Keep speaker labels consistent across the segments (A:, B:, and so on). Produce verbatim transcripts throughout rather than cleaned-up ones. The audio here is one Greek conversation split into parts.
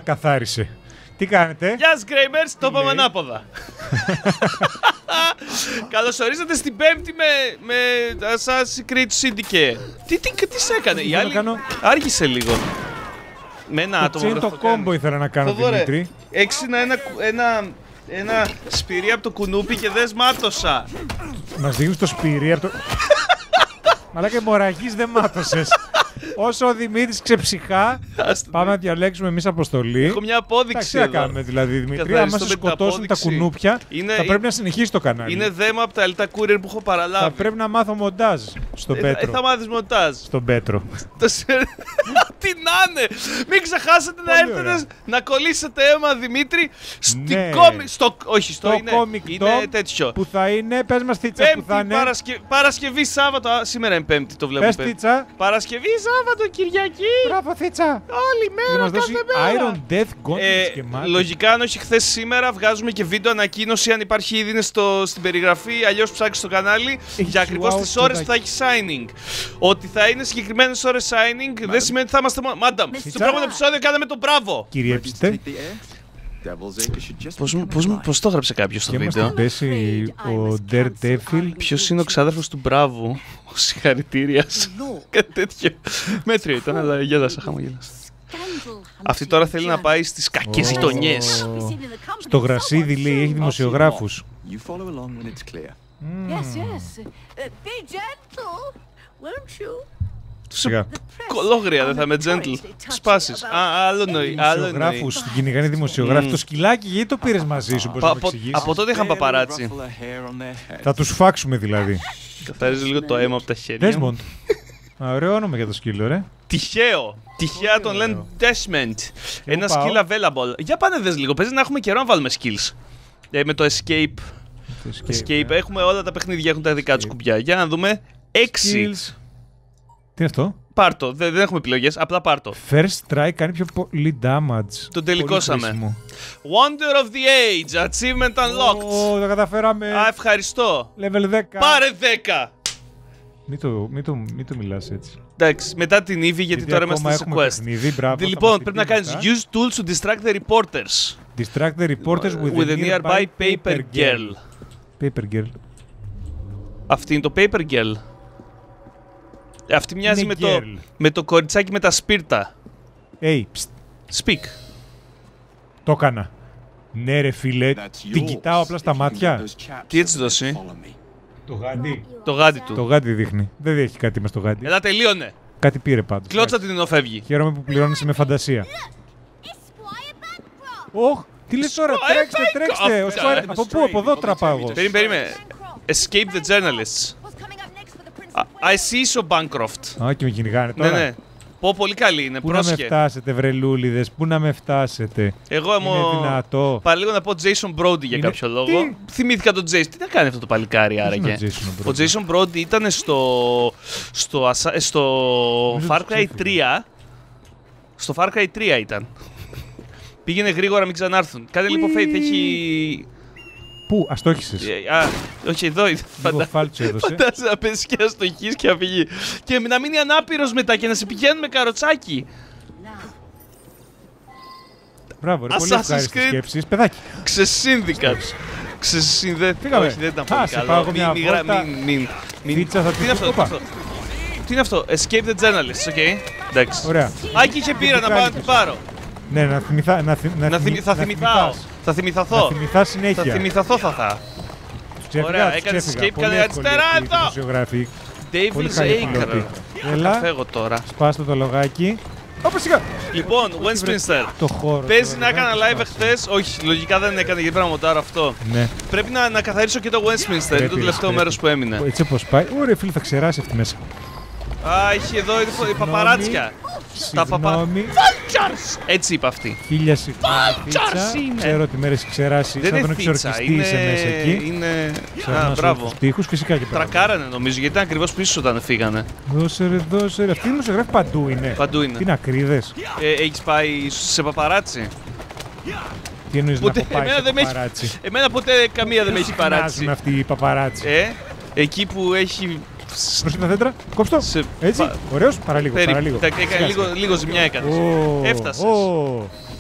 A: καθάρισε. Τι κάνετε?
B: Γεια σας Γκρέιμερς, το είπαμε ανάποδα. Καλώς ορίσατε στην Πέμπτη με, με Assassin's Creed Syndicate. Τι, τι, τι σε έκανε, η άλλη
A: κάνω...
B: άργησε λίγο. Με ένα
A: το
B: άτομο.
A: Το κόμπο ήθελα να κάνω,
B: Θοδωρέ,
A: Δημήτρη.
B: έξινα ένα, ένα, ένα σπυρί από το κουνούπι και δεν μάτωσα.
A: Μας δείχνεις το σπυρί από το... Μαλάκα, μοραγής δεν μάτωσες. Όσο ο Δημήτρης ξεψυχά, πάμε να διαλέξουμε εμείς αποστολή.
B: Έχω μια απόδειξη.
A: Τι να κάνουμε δηλαδή, Δημήτρη? Αν μας σκοτώσουν τα κουνούπια,
B: είναι,
A: θα πρέπει να συνεχίσει το κανάλι.
B: Είναι δέμα από τα ελτά courier που έχω παραλάβει.
A: Θα πρέπει να μάθω μοντάζ στον
B: ε,
A: Πέτρο.
B: Ε, θα μάθεις μοντάζ.
A: Στον Πέτρο.
B: Τι να είναι! Μην ξεχάσετε να έρθετε να κολλήσετε αίμα, Δημήτρη, στην
A: ναι.
B: κόμικ. Στο, όχι, στο
A: το
B: είναι,
A: είναι
B: τέτοιο.
A: Που θα είναι, πες μας Θίτσα,
B: Πέμπτη,
A: που θα είναι.
B: Παρασκε... Παρασκευή, Σάββατο. Α, σήμερα είναι Πέμπτη, το βλέπω.
A: Πες Θίτσα.
B: Παρασκευή, Σάββατο, Κυριακή.
A: Μπράβο Θίτσα.
B: Όλη μέρα, κάθε μέρα.
A: Iron Death Gauntlet
B: ε,
A: και μάτι.
B: Λογικά, αν όχι χθες σήμερα, βγάζουμε και βίντεο ανακοίνωση. Αν υπάρχει ήδη είναι στο, στην περιγραφή, αλλιώς ψάξεις στο κανάλι.
A: Έχει
B: για ακριβώς
A: wow,
B: τις ώρες που θα έχει signing. Ότι θα είναι συγκεκριμένες ώρες signing δεν σημαίνει ότι θα είμαστε μόνο. Μάνταμ, στο προηγούμενο επεισόδιο κάναμε το μπράβο.
A: Κυριεύστε.
B: Πώς, πώς, πώς το έγραψε κάποιος στο
A: και
B: βίντεο?
A: Και μας την πέσει ο Daredevil.
B: Ποιος είναι ο ξάδερφος του μπράβου? Συγχαρητήρια. Κάτι τέτοιο. Μέτριο ήταν, αλλά γέλασα, χαμογέλασα. Αυτή τώρα θέλει να πάει στις κακές γειτονιές.
A: Στο γρασίδι λέει, έχει δημοσιογράφους. Σιγά.
B: Κολόγρια, δεν θα είμαι gentle. Σπάσεις. Α, άλλο νοεί.
A: Δημοσιογράφους, την κυνηγάνε δημοσιογράφοι. Το σκυλάκι, γιατί το πήρες μαζί σου, μπορείς να μου εξηγήσεις?
B: Από τότε είχαν παπαράτσι.
A: Θα τους φάξουμε δηλαδή.
B: Καθαρίζει λίγο το αίμα από τα χέρια.
A: Desmond. Ωραίο όνομα για το σκύλο, ρε.
B: Τυχαίο. Τυχαία τον λένε Desmond. Ένα skill available. Για πάνε δες λίγο. Παίζει να έχουμε καιρό να βάλουμε skills. Ε, με το escape. Το escape. escape. Yeah. Έχουμε όλα τα παιχνίδια, έχουν τα δικά τους κουμπιά. Για να δούμε. έξι.
A: Τι είναι αυτό?
B: Πάρτο. Δεν, δεν έχουμε επιλογές. Απλά πάρτο.
A: First try κάνει πιο πολύ damage.
B: Τον τελικώσαμε. Wonder of the Age. Achievement unlocked.
A: Ω, το καταφέραμε.
B: Α, ευχαριστώ.
A: Level δέκα.
B: Πάρε δέκα.
A: Μην το, μην, το, μην το μιλάς έτσι.
B: Εντάξει, μετά την Ivy, γιατί, γιατί τώρα είμαστε σε quest.
A: Παιχνίδι, μπράβο,
B: λοιπόν, πρέπει να κάνεις use tools to distract the reporters.
A: Distract the reporters with,
B: with
A: a
B: nearby, nearby paper girl.
A: Paper girl.
B: Αυτή είναι το paper girl. Αυτή μοιάζει με το, με το κοριτσάκι με τα σπίρτα.
A: Hey,
B: Speak.
A: Το έκανα. Ναι ρε φίλε, την κοιτάω απλά στα μάτια.
B: Τι έτσι δώσει?
A: Το γάντι.
B: Το γάντι του.
A: Το γάντι δείχνει. Δεν έχει κάτι μες το γάντι.
B: Ελά, τελείωνε.
A: Κάτι πήρε πάντως.
B: Κλώτσα την ενώ φεύγει.
A: Χαίρομαι που πληρώνεις με φαντασία. Ωχ, τι λες τώρα, τρέξτε, τρέξτε. Από πού, από εδώ τραπάω εγώ.
B: Περίμενε, περίμενε. Escape the journalists. I see so Bancroft.
A: Α, και με κυνηγάνε τώρα.
B: Ναι, ναι. Πω, πολύ καλή είναι,
A: πού
B: πρόσχε.
A: Πού να με φτάσετε, βρελούλιδες, πού να με φτάσετε.
B: Εγώ είμαι
A: είναι δυνατό.
B: Παραλίγο να πω Jason Brody για είναι... κάποιο λόγο. Τι? Θυμήθηκα τον Jason. Τι να κάνει αυτό το παλικάρι άραγε? Ο Jason Brody ήταν στο, στο, στο Far Cry τρία. Στο Far Cry τρία ήταν. Πήγαινε γρήγορα, μην ξανάρθουν. Κάνε λίγο fate, έχει...
A: Πού, αστόχησες?
B: Α, όχι, εδώ είδα. Φαντάζεσαι να πέσεις και αστοχείς και να φύγει. Και να μείνει ανάπηρος μετά και να σε πηγαίνουν με καροτσάκι.
A: Μπράβο, ρε, πολύ ευχάριστη σκέψη. Παιδάκι.
B: Ξεσύνδηκα. Ξεσυνδέθηκα. Όχι, δεν ήταν πολύ καλό. Μην, μην, μην. Τι είναι αυτό? Τι είναι αυτό? Escape the journalists, οκ. Εντάξει.
A: Ωραία.
B: Άκη είχε πήρα να πάω να την πάρω.
A: Ναι, να θυμηθά. Να, θυ, να,
B: να θυμη, θα θυμηθάω. Θα θυμηθαθώ.
A: Θα θυμηθά συνέχεια.
B: Θα θυμηθαθώ θα θα. Ωραία, έκανε escape, κάνε αριστερά εδώ. Devil's Acre.
A: Έλα.
B: Φεύγω τώρα.
A: Σπάστο το λογάκι. Ωπα σιγά.
B: Λοιπόν, Westminster.
A: Το χώρο.
B: Παίζει να έκανα live εχθές. Όχι, λογικά δεν έκανε γιατί πρέπει να μοντάρω αυτό.
A: Ναι.
B: Πρέπει να, να καθαρίσω και το Westminster. Είναι το τελευταίο μέρος που έμεινε.
A: Έτσι όπως πάει. Ωραία, φίλε, θα ξεράσει αυτή μέσα.
B: Α, έχει εδώ η παπαράτσια. Τα παπα... Vultures! Έτσι είπα αυτή.
A: Χίλια συγγνώμη. Ξέρω ότι μέρες έχει ξεράσει.
B: Δεν
A: είναι
B: θίτσα, είναι...
A: μέσα εκεί.
B: Είναι... Α, μπράβο.
A: Τείχους, φυσικά και πράγμα.
B: Τρακάρανε νομίζω, γιατί ήταν ακριβώς πίσω όταν φύγανε.
A: Δώσε ρε, δώσε ρε. Αυτοί οι δημοσιογράφοι παντού είναι.
B: Παντού είναι.
A: Τι είναι ακρίδες.
B: Ε, έχεις πάει σε παπαράτσι?
A: Τι εννοείς να έχω πάει σε παπαράτσι?
B: Εμένα ποτέ καμία δεν με έχει παράτσι.
A: Με αυτή η παπαράτσι.
B: Ε, εκεί που έχει...
A: Προς τα δέντρα, κόψτο. Σε... Έτσι, πα... ωραίος, παραλίγο,
B: Περί...
A: παραλίγο.
B: Τα... Έκανε λίγο, λίγο ζημιά έκανες. Oh, έφτασες.
A: Oh.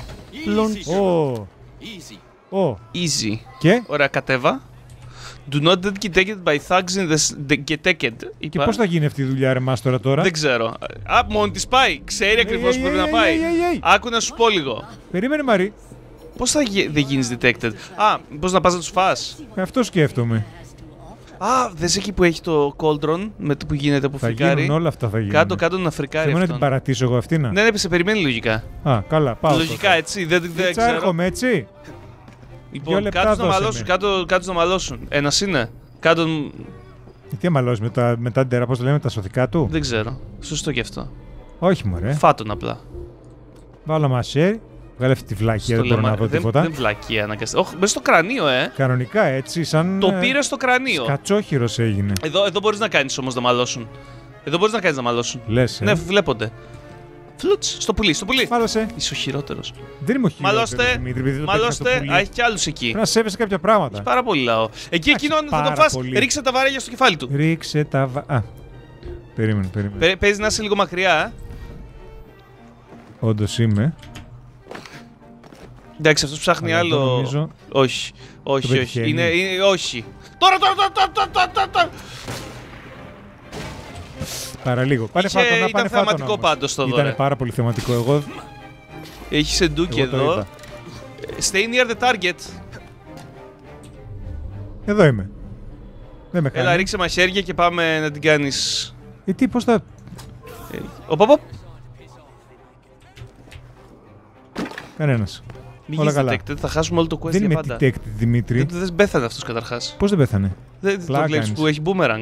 B: Launch.
A: Ω. Ω.
B: Easy.
A: Και.
B: Ωραία, κατέβα. Do not get detected by thugs in the detected.
A: Και πώς θα γίνει αυτή η δουλειά ρε Μάστορα τώρα?
B: Δεν ξέρω. Α, μόνη της πάει. Ξέρει ακριβώς που πρέπει να πάει. Άκου να σου πω λίγο.
A: Περίμενε Μαρή.
B: Πώς θα γι... δεν γίνεις detected? Α, πώς να πας να τους φας?
A: Αυτό σκέφτομαι.
B: Α, δες εκεί που έχει το cauldron με το που γίνεται που
A: θα
B: φρικάρει.
A: Θα γίνουν όλα αυτά θα γίνουν.
B: Κάτω κάτω να φρικάρει
A: αυτόν. Δεν να την παρατήσω εγώ αυτήν.
B: Ναι, ναι, σε περιμένει λογικά.
A: Α, καλά, πάω.
B: Λογικά τότε. Έτσι, δεν, δεν ξέρω.
A: Έρχομαι έτσι.
B: Λοιπόν, κάτω να μαλώσουν, κάτω, κάτω να μαλώσουν. Ένας είναι. Κάτω...
A: Τι αμαλώσει με τα, με τα ντέρα, πώς το λέμε, τα σωθικά του.
B: Δεν ξέρω. Σωστό και αυτό.
A: Όχι μωρέ.
B: Φάτον απλά.
A: Βάλω μασέρι. Βγάλε αυτή τη βλακία, δεν μπορώ να δω τίποτα.
B: Δεν βλακία αναγκαστικά. Όχι, μέσα στο κρανίο, ε.
A: Κανονικά έτσι, σαν.
B: Το πήρε στο κρανίο.
A: Σκατσόχυρος έγινε.
B: Εδώ, εδώ μπορείς να κάνεις όμως να μαλώσουν. Εδώ μπορείς να κάνεις να μαλώσουν.
A: Λες, ε.
B: Ναι, βλέπονται. Φλουτς, στο πουλί, στο πουλί.
A: Μάλωσε.
B: Είσαι ο χειρότερος.
A: Δεν είμαι ο χειρότερος.
B: Μαλώστε,
A: Δημήτρη,
B: μαλώστε. Α, έχει κι άλλους εκεί.
A: Πρέπει να σέβεσαι κάποια πράγματα.
B: Έχει πάρα πολύ λαό. Εκεί εκείνον θα τον φας.
A: Πολύ.
B: Ρίξε τα βαρέλια στο κεφάλι του.
A: Ρίξε τα βα... Α, περίμενε, περίμενε.
B: Παι, παίζει να είσαι λίγο μακριά, ε.
A: Όντως είμαι.
B: Εντάξει, αυτός ψάχνει αλλά άλλο.
A: Νομίζω...
B: Όχι, όχι, όχι. Είναι, είναι, όχι. Τώρα, τώρα, τώρα, τώρα, τώρα, τώρα, τώρα.
A: Παραλίγο. Πάνε
B: Είχε,
A: φάτονα,
B: ήταν
A: πάνε
B: θεματικό
A: φάτονα,
B: πάντως το δώρο.
A: Ήταν πάρα πολύ θεματικό. Εγώ...
B: Έχει σεντούκι εδώ. Stay near the target.
A: Εδώ είμαι. Δεν με κάνει.
B: Έλα, ρίξε μαχαίρια και πάμε να την κάνεις.
A: Ε, τι, πώς θα...
B: Ε, οπ, οπ, οπ.
A: Κανένας.
B: Μην γίνεις detected, θα χάσουμε όλο το quest για πάντα.
A: Δεν είμαι detected, Δημήτρη.
B: Δεν, δεν πέθανε αυτός καταρχάς.
A: Πώς δεν πέθανε?
B: Δεν το βλέπεις που έχει boomerang.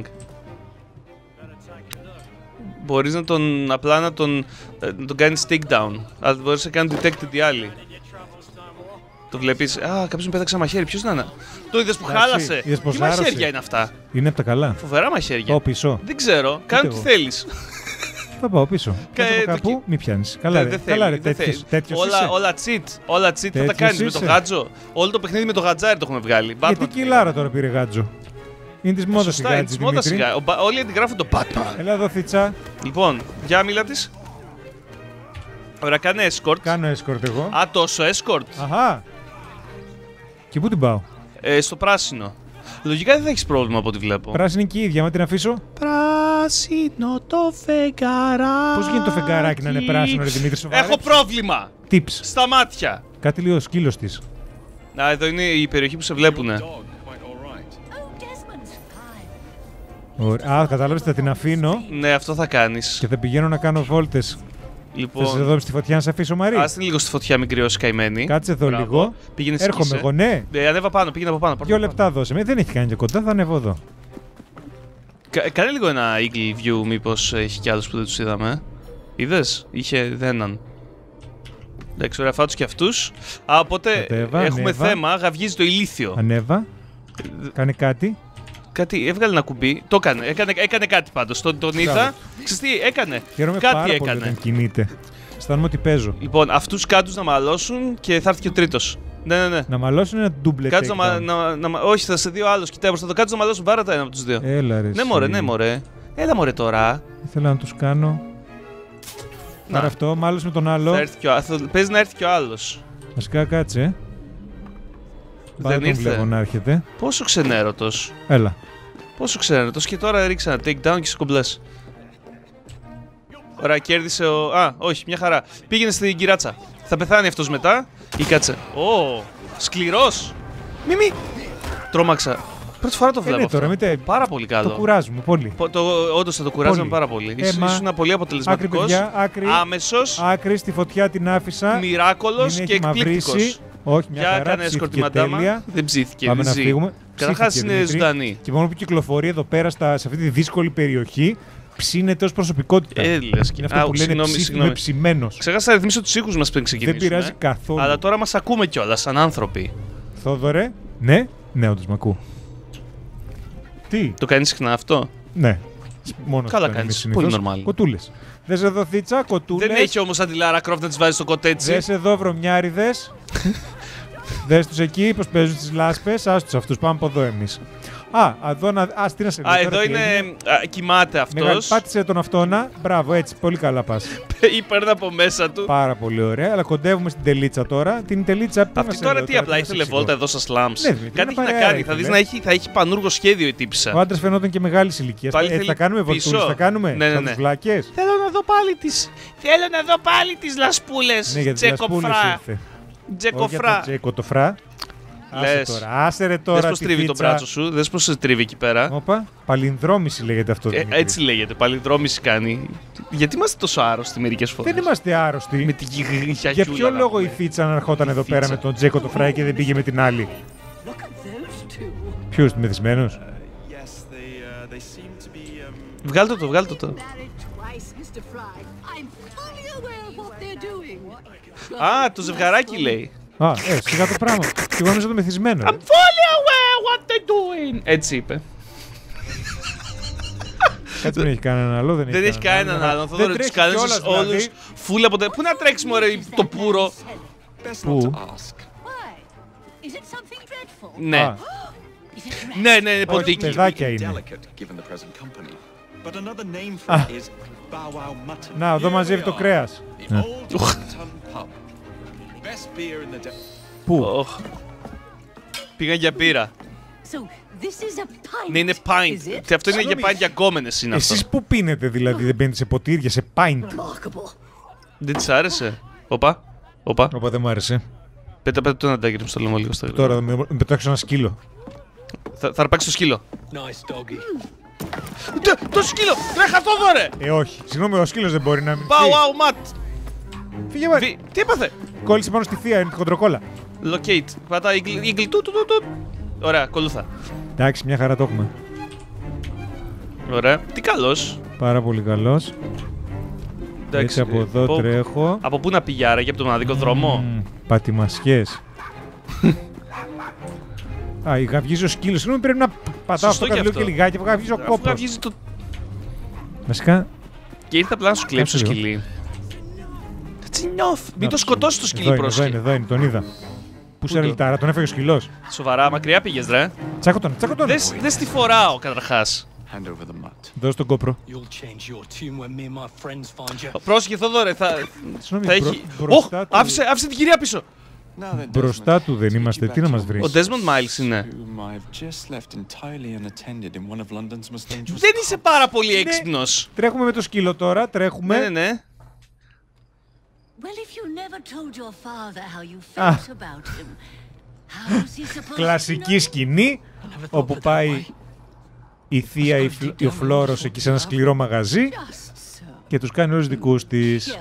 B: Μπορείς να τον, απλά να τον, να τον κάνεις stick down. Αλλά μπορείς να κάνεις detected οι άλλοι. Το βλέπεις. Α, κάποιος μου πέταξε μαχαίρι. Ποιος να είναι? Το είδες που χάλασε.
A: Είδες πως
B: τι
A: χάλασε.
B: Μαχαίρια είναι αυτά?
A: Είναι από τα καλά.
B: Φοβερά μαχαίρια.
A: Πάω πίσω.
B: Δεν ξέρω. Κάνε τι θέλεις.
A: Θα πάω πίσω.
B: Κα...
A: Κάτω κάπου,
B: το...
A: μη πιάνεις. Καλά,
B: δεν
A: καλά
B: θέλει,
A: ρε, τέτοιος, τέτοιος
B: όλα,
A: είσαι.
B: όλα cheat. Όλα cheat θα τα κάνεις με το γάτζο. Όλο το παιχνίδι με το γατζάρι το έχουμε βγάλει.
A: Γιατί κιλάρα τώρα πήρε γάτζο? Είναι της μόδας η γάτζη, Δημήτρη.
B: Όλοι αντιγράφουν το Batman.
A: Έλα εδώ, θίτσα.
B: Λοιπόν, για μίλα της. Ωραία, κάνε escort.
A: Κάνω escort εγώ.
B: Α, τόσο escort.
A: Αχα. Και πού την πάω?
B: Ε, στο πράσινο. Λογικά δεν θα έχεις πρόβλημα από ό,τι βλέπω.
A: Πράσινη και η ίδια, μα την αφήσω.
B: Πράσινο το φεγγαράκι.
A: Πώς γίνεται το φεγγαράκι να είναι πράσινο, ρε Δημήτρη, σοβαρά?
B: Έχω πρόβλημα.
A: Tips.
B: Στα μάτια.
A: Κάτι λίγο σκύλος της.
B: Α, εδώ είναι η περιοχή που σε βλέπουνε.
A: Ωραία. Α, κατάλαβες, θα την αφήνω.
B: Ναι, αυτό θα κάνεις.
A: Και θα πηγαίνω να κάνω βόλτες.
B: Λοιπόν,
A: θες εδώ στη φωτιά να σε αφήσω, Μαρή?
B: Άστε λίγο στη φωτιά, μικρή όσοι καημένη.
A: Κάτσε εδώ
B: Μπράβο.
A: λίγο.
B: Πήγαινε
A: Έρχομαι εγώ, ναι.
B: Ε, ανέβα πάνω, πήγαινε από πάνω.
A: Δύο λεπτά δώσε με. Δεν έχει κάνει και κοντά, θα ανέβω εδώ.
B: Κα, κάνε λίγο ένα eagle view, μήπως έχει κι άλλους που δεν τους είδαμε. Είδες, είχε έναν. Εντάξει, ωραία, φάτους κι αυτούς. Α, οπότε
A: Κατέβα,
B: έχουμε
A: ανέβα.
B: θέμα, γαυγίζει το ηλίθιο.
A: Ανέβα. Κάνε κάτι.
B: Κάτι, έβγαλε ένα κουμπί. Το έκανε, έκανε, έκανε κάτι πάντως. Τον, τον είδα. Ξέρεις τι, έκανε.
A: Χαίρομαι
B: κάτι
A: πάρα
B: έκανε.
A: πολύ όταν κινείται. Αισθάνομαι ότι παίζω.
B: Λοιπόν, αυτούς κάτους να μαλώσουν και θα έρθει και ο τρίτος. Ναι, ναι, ναι.
A: Να μαλώσουν ένα double
B: Κάτω να,
A: takedown.
B: να, να, να, όχι, θα σε δύο άλλος. Κοιτάει μπροστά. Το κάτω να μαλώσουν πάρα τα ένα από τους δύο.
A: Έλα ρε.
B: Ναι, μωρέ, ναι, μωρέ. Έλα, μωρέ τώρα.
A: Ήθελα να τους κάνω.
B: Να.
A: Άρα αυτό, μάλωσε με τον άλλο.
B: Θα έρθει κι ο, θα, παίζει να έρθει κι ο άλλος.
A: Βασικά κάτσε. Πάλι τον
B: ήρθε.
A: βλέπω να έρχεται.
B: Πόσο ξενέρωτος.
A: Έλα.
B: Πόσο ξενέρωτος. Και τώρα ρίξα ένα take down και σε κομπλές. Ωραία, κέρδισε ο. Α, όχι, μια χαρά. Πήγαινε στην κυράτσα. Θα πεθάνει αυτός μετά ή κάτσε. Ω, σκληρός. Μη μη. Τρόμαξα. Πρώτη φορά το βλέπω.
A: Ε, ναι,
B: αυτό.
A: τώρα, τε...
B: Πάρα πολύ καλό.
A: Το κουράζουμε πολύ.
B: Το, όντως θα το κουράζαμε
A: Πολύ.
B: πάρα πολύ.
A: Ε, μα...
B: Ήσουν πολύ αποτελεσματικός.
A: Άκρη, παιδιά, άκρη.
B: Άμεσος.
A: Άκρη, στη φωτιά την άφησα.
B: Μοιράκολος και εκπληκτικός.
A: Όχι, μια
B: Για
A: χαρά,
B: έκανε
A: ψήθηκε
B: escort μαντάμα.
A: τέλεια.
B: Δεν ψήθηκε.
A: Πάμε
B: δεν
A: να
B: ζει.
A: φύγουμε.
B: Καταρχάς
A: Ψήθηκε,
B: είναι
A: Δημήτρη.
B: ζωντανή.
A: Και μόνο που κυκλοφορεί εδώ πέρα στα, σε αυτή τη δύσκολη περιοχή, ψήνεται ως προσωπικότητα.
B: Ε, λες και...
A: Είναι αυτό
B: Α,
A: που λένε
B: συγγνώμη,
A: ψή,
B: συγγνώμη.
A: είμαι ψημένος.
B: Ξέχασα να ρυθμίσω τους ήχους μας πριν ξεκινήσουμε.
A: Δεν πειράζει καθόλου.
B: Αλλά τώρα μας ακούμε κιόλας σαν άνθρωποι.
A: Θόδωρε, ναι, ναι, όντως μ' ακούω. Τι,
B: Το κάνεις συχνά αυτό?
A: ναι. Μόνο
B: Καλά κάνεις, πολύ normal.
A: Κοτούλες. Δες εδώ θίτσα, κοτούλες.
B: Δεν έχει όμως σαν τη Λάρα Κρόφτ να τις βάζεις στο κοτέτσι.
A: Δες εδώ βρωμιάριδες. Δες τους εκεί, πως παίζουν τις λάσπες, ας τους αυτούς, πάμε από εδώ εμείς. Α, εδώ να... Α, τι να σε
B: Α, εδώ είναι... Α, κοιμάται αυτός.
A: Μεγαλ... Πάτησε τον αυτόνα, μπράβο, έτσι, πολύ καλά πας.
B: Ή παίρνει από μέσα του.
A: Πάρα πολύ ωραία, αλλά κοντεύουμε στην τελίτσα τώρα. Την τελίτσα που
B: αυτή τώρα τι, απλά ήθελε βόλτα εδώ στα slums. Ναι, κάτι έχει να κάνει, θα δεις να έχει, θα έχει πανούργο σχέδιο η τύψα.
A: Ο άντρας φαινόταν και μεγάλης ηλικίας. Ε, θα κάνουμε βολτούρες, θα κάνουμε
B: ναι, ναι, ναι.
A: τους βλάκες.
B: Θέλω να δω πάλι τις, θέλω να δω πάλι τις λασπούλες.
A: Ναι, για τις λασπούλες ήρθε.
B: Τζεκοφρά.
A: Τζεκοτοφρά. Άσε τώρα, άσε ρε τώρα.
B: Δες πως τρίβει το μπράτσο σου, δες πως σε τρίβει εκεί πέρα.
A: Όπα, παλινδρόμηση λέγεται αυτό.
B: Ε, έτσι λέγεται, παλινδρόμηση κάνει. Γιατί είμαστε τόσο άρρωστοι μερικές φορές?
A: Δεν είμαστε άρρωστοι.
B: Με την γιαγιούλα.
A: Για ποιο λόγο η Φίτσα να ερχόταν εδώ πέρα με τον Τζεκοτοφρά και δεν πήγε με την άλλη? Ποιος, μεθυσμένος?
B: Βγάλτε το, βγάλτε το. Α, το ζευγαράκι λέει.
A: Α, ε, σιγά το πράγμα. Και εγώ νομίζω το μεθυσμένο.
B: I'm fully aware what they're doing. Έτσι είπε.
A: Κάτι δεν έχει κανέναν άλλο, δεν έχει
B: Δεν έχει κανέναν άλλο. Θα δω τους καλέσεις όλους. Φούλα ποτέ. Πού να τρέξουμε ρε το πουρο?
A: Πού?
B: Ναι. Ναι, ναι, είναι ποντίκι.
A: Παιδάκια είναι. Να, εδώ μαζεύει το κρέας. Πού?
B: Πήγαν για μπύρα. Ναι, είναι pint. Και αυτό είναι για pint για γκόμενες είναι αυτό.
A: Εσείς πού πίνετε δηλαδή, δεν πίνετε σε ποτήρια, σε pint?
B: Δεν της άρεσε? Οπα, οπα.
A: Οπα, δεν μου άρεσε.
B: Πέτα, πέτα το ένα τάγκρι μου στο λαιμό λίγο στα γρήγορα.
A: Τώρα με πετάξω ένα σκύλο.
B: Θα, θα αρπάξει το σκύλο. Το σκύλο! Τρέχα αυτό εδώ ρε!
A: Ε, όχι. Συγγνώμη, ο σκύλος δεν μπορεί να μην.
B: Πάω, άου, ματ!
A: Φύγε μάρι.
B: Τι έπαθε?
A: Κόλλησε πάνω στη θεία, είναι τη χοντροκόλλα.
B: Locate. Πατά ήγκλ του του του του. Ωραία, ακολούθα.
A: Εντάξει, μια χαρά το έχουμε.
B: Ωραία. Τι καλός.
A: Πάρα πολύ καλός. Έτσι από εδώ πω, τρέχω.
B: Από πού να πήγε άραγε, από τον μοναδικό δρόμο?
A: Mm, πατημασιές. Α, γαβγίζει ο σκύλος. Συγγνώμη, πρέπει να πατάω αυτό και και λιγάκι, αφού γαβγίζει ο κόπος.
B: Το...
A: Βασικά...
B: Και ήρθε απλά να σου κλέψει το σκυλί. Τσινιόφ! Μην το σκοτώσει το σκυλί, πρόσεχε.
A: Εδώ είναι, εδώ είναι, τον είδα. Πού σε ρελτάρα, τον έφαγε ο σκυλός.
B: Σοβαρά, μακριά πήγες ρε.
A: Τσάκω τον, τσάκω τον.
B: Δες τι φοράω καταρχάς.
A: Δώσ' τον κόπρο.
B: Πρόσεχε Θόδωρε, θα, θα έχει... Οχ, άφησε, άφησε την κυρία πίσω.
A: Μπροστά του δεν είμαστε, τι να μας βρεις?
B: Ο Desmond Miles είναι. Δεν είσαι πάρα πολύ έξυπνος.
A: Τρέχουμε με το σκύλο τώρα, τρέχουμε.
B: Ναι, ναι, ναι.
A: Κλασική σκηνή, όπου πάει η θεία ή ο Φλόρος εκεί σε ένα σκληρό μαγαζί και τους κάνει όλους δικούς της.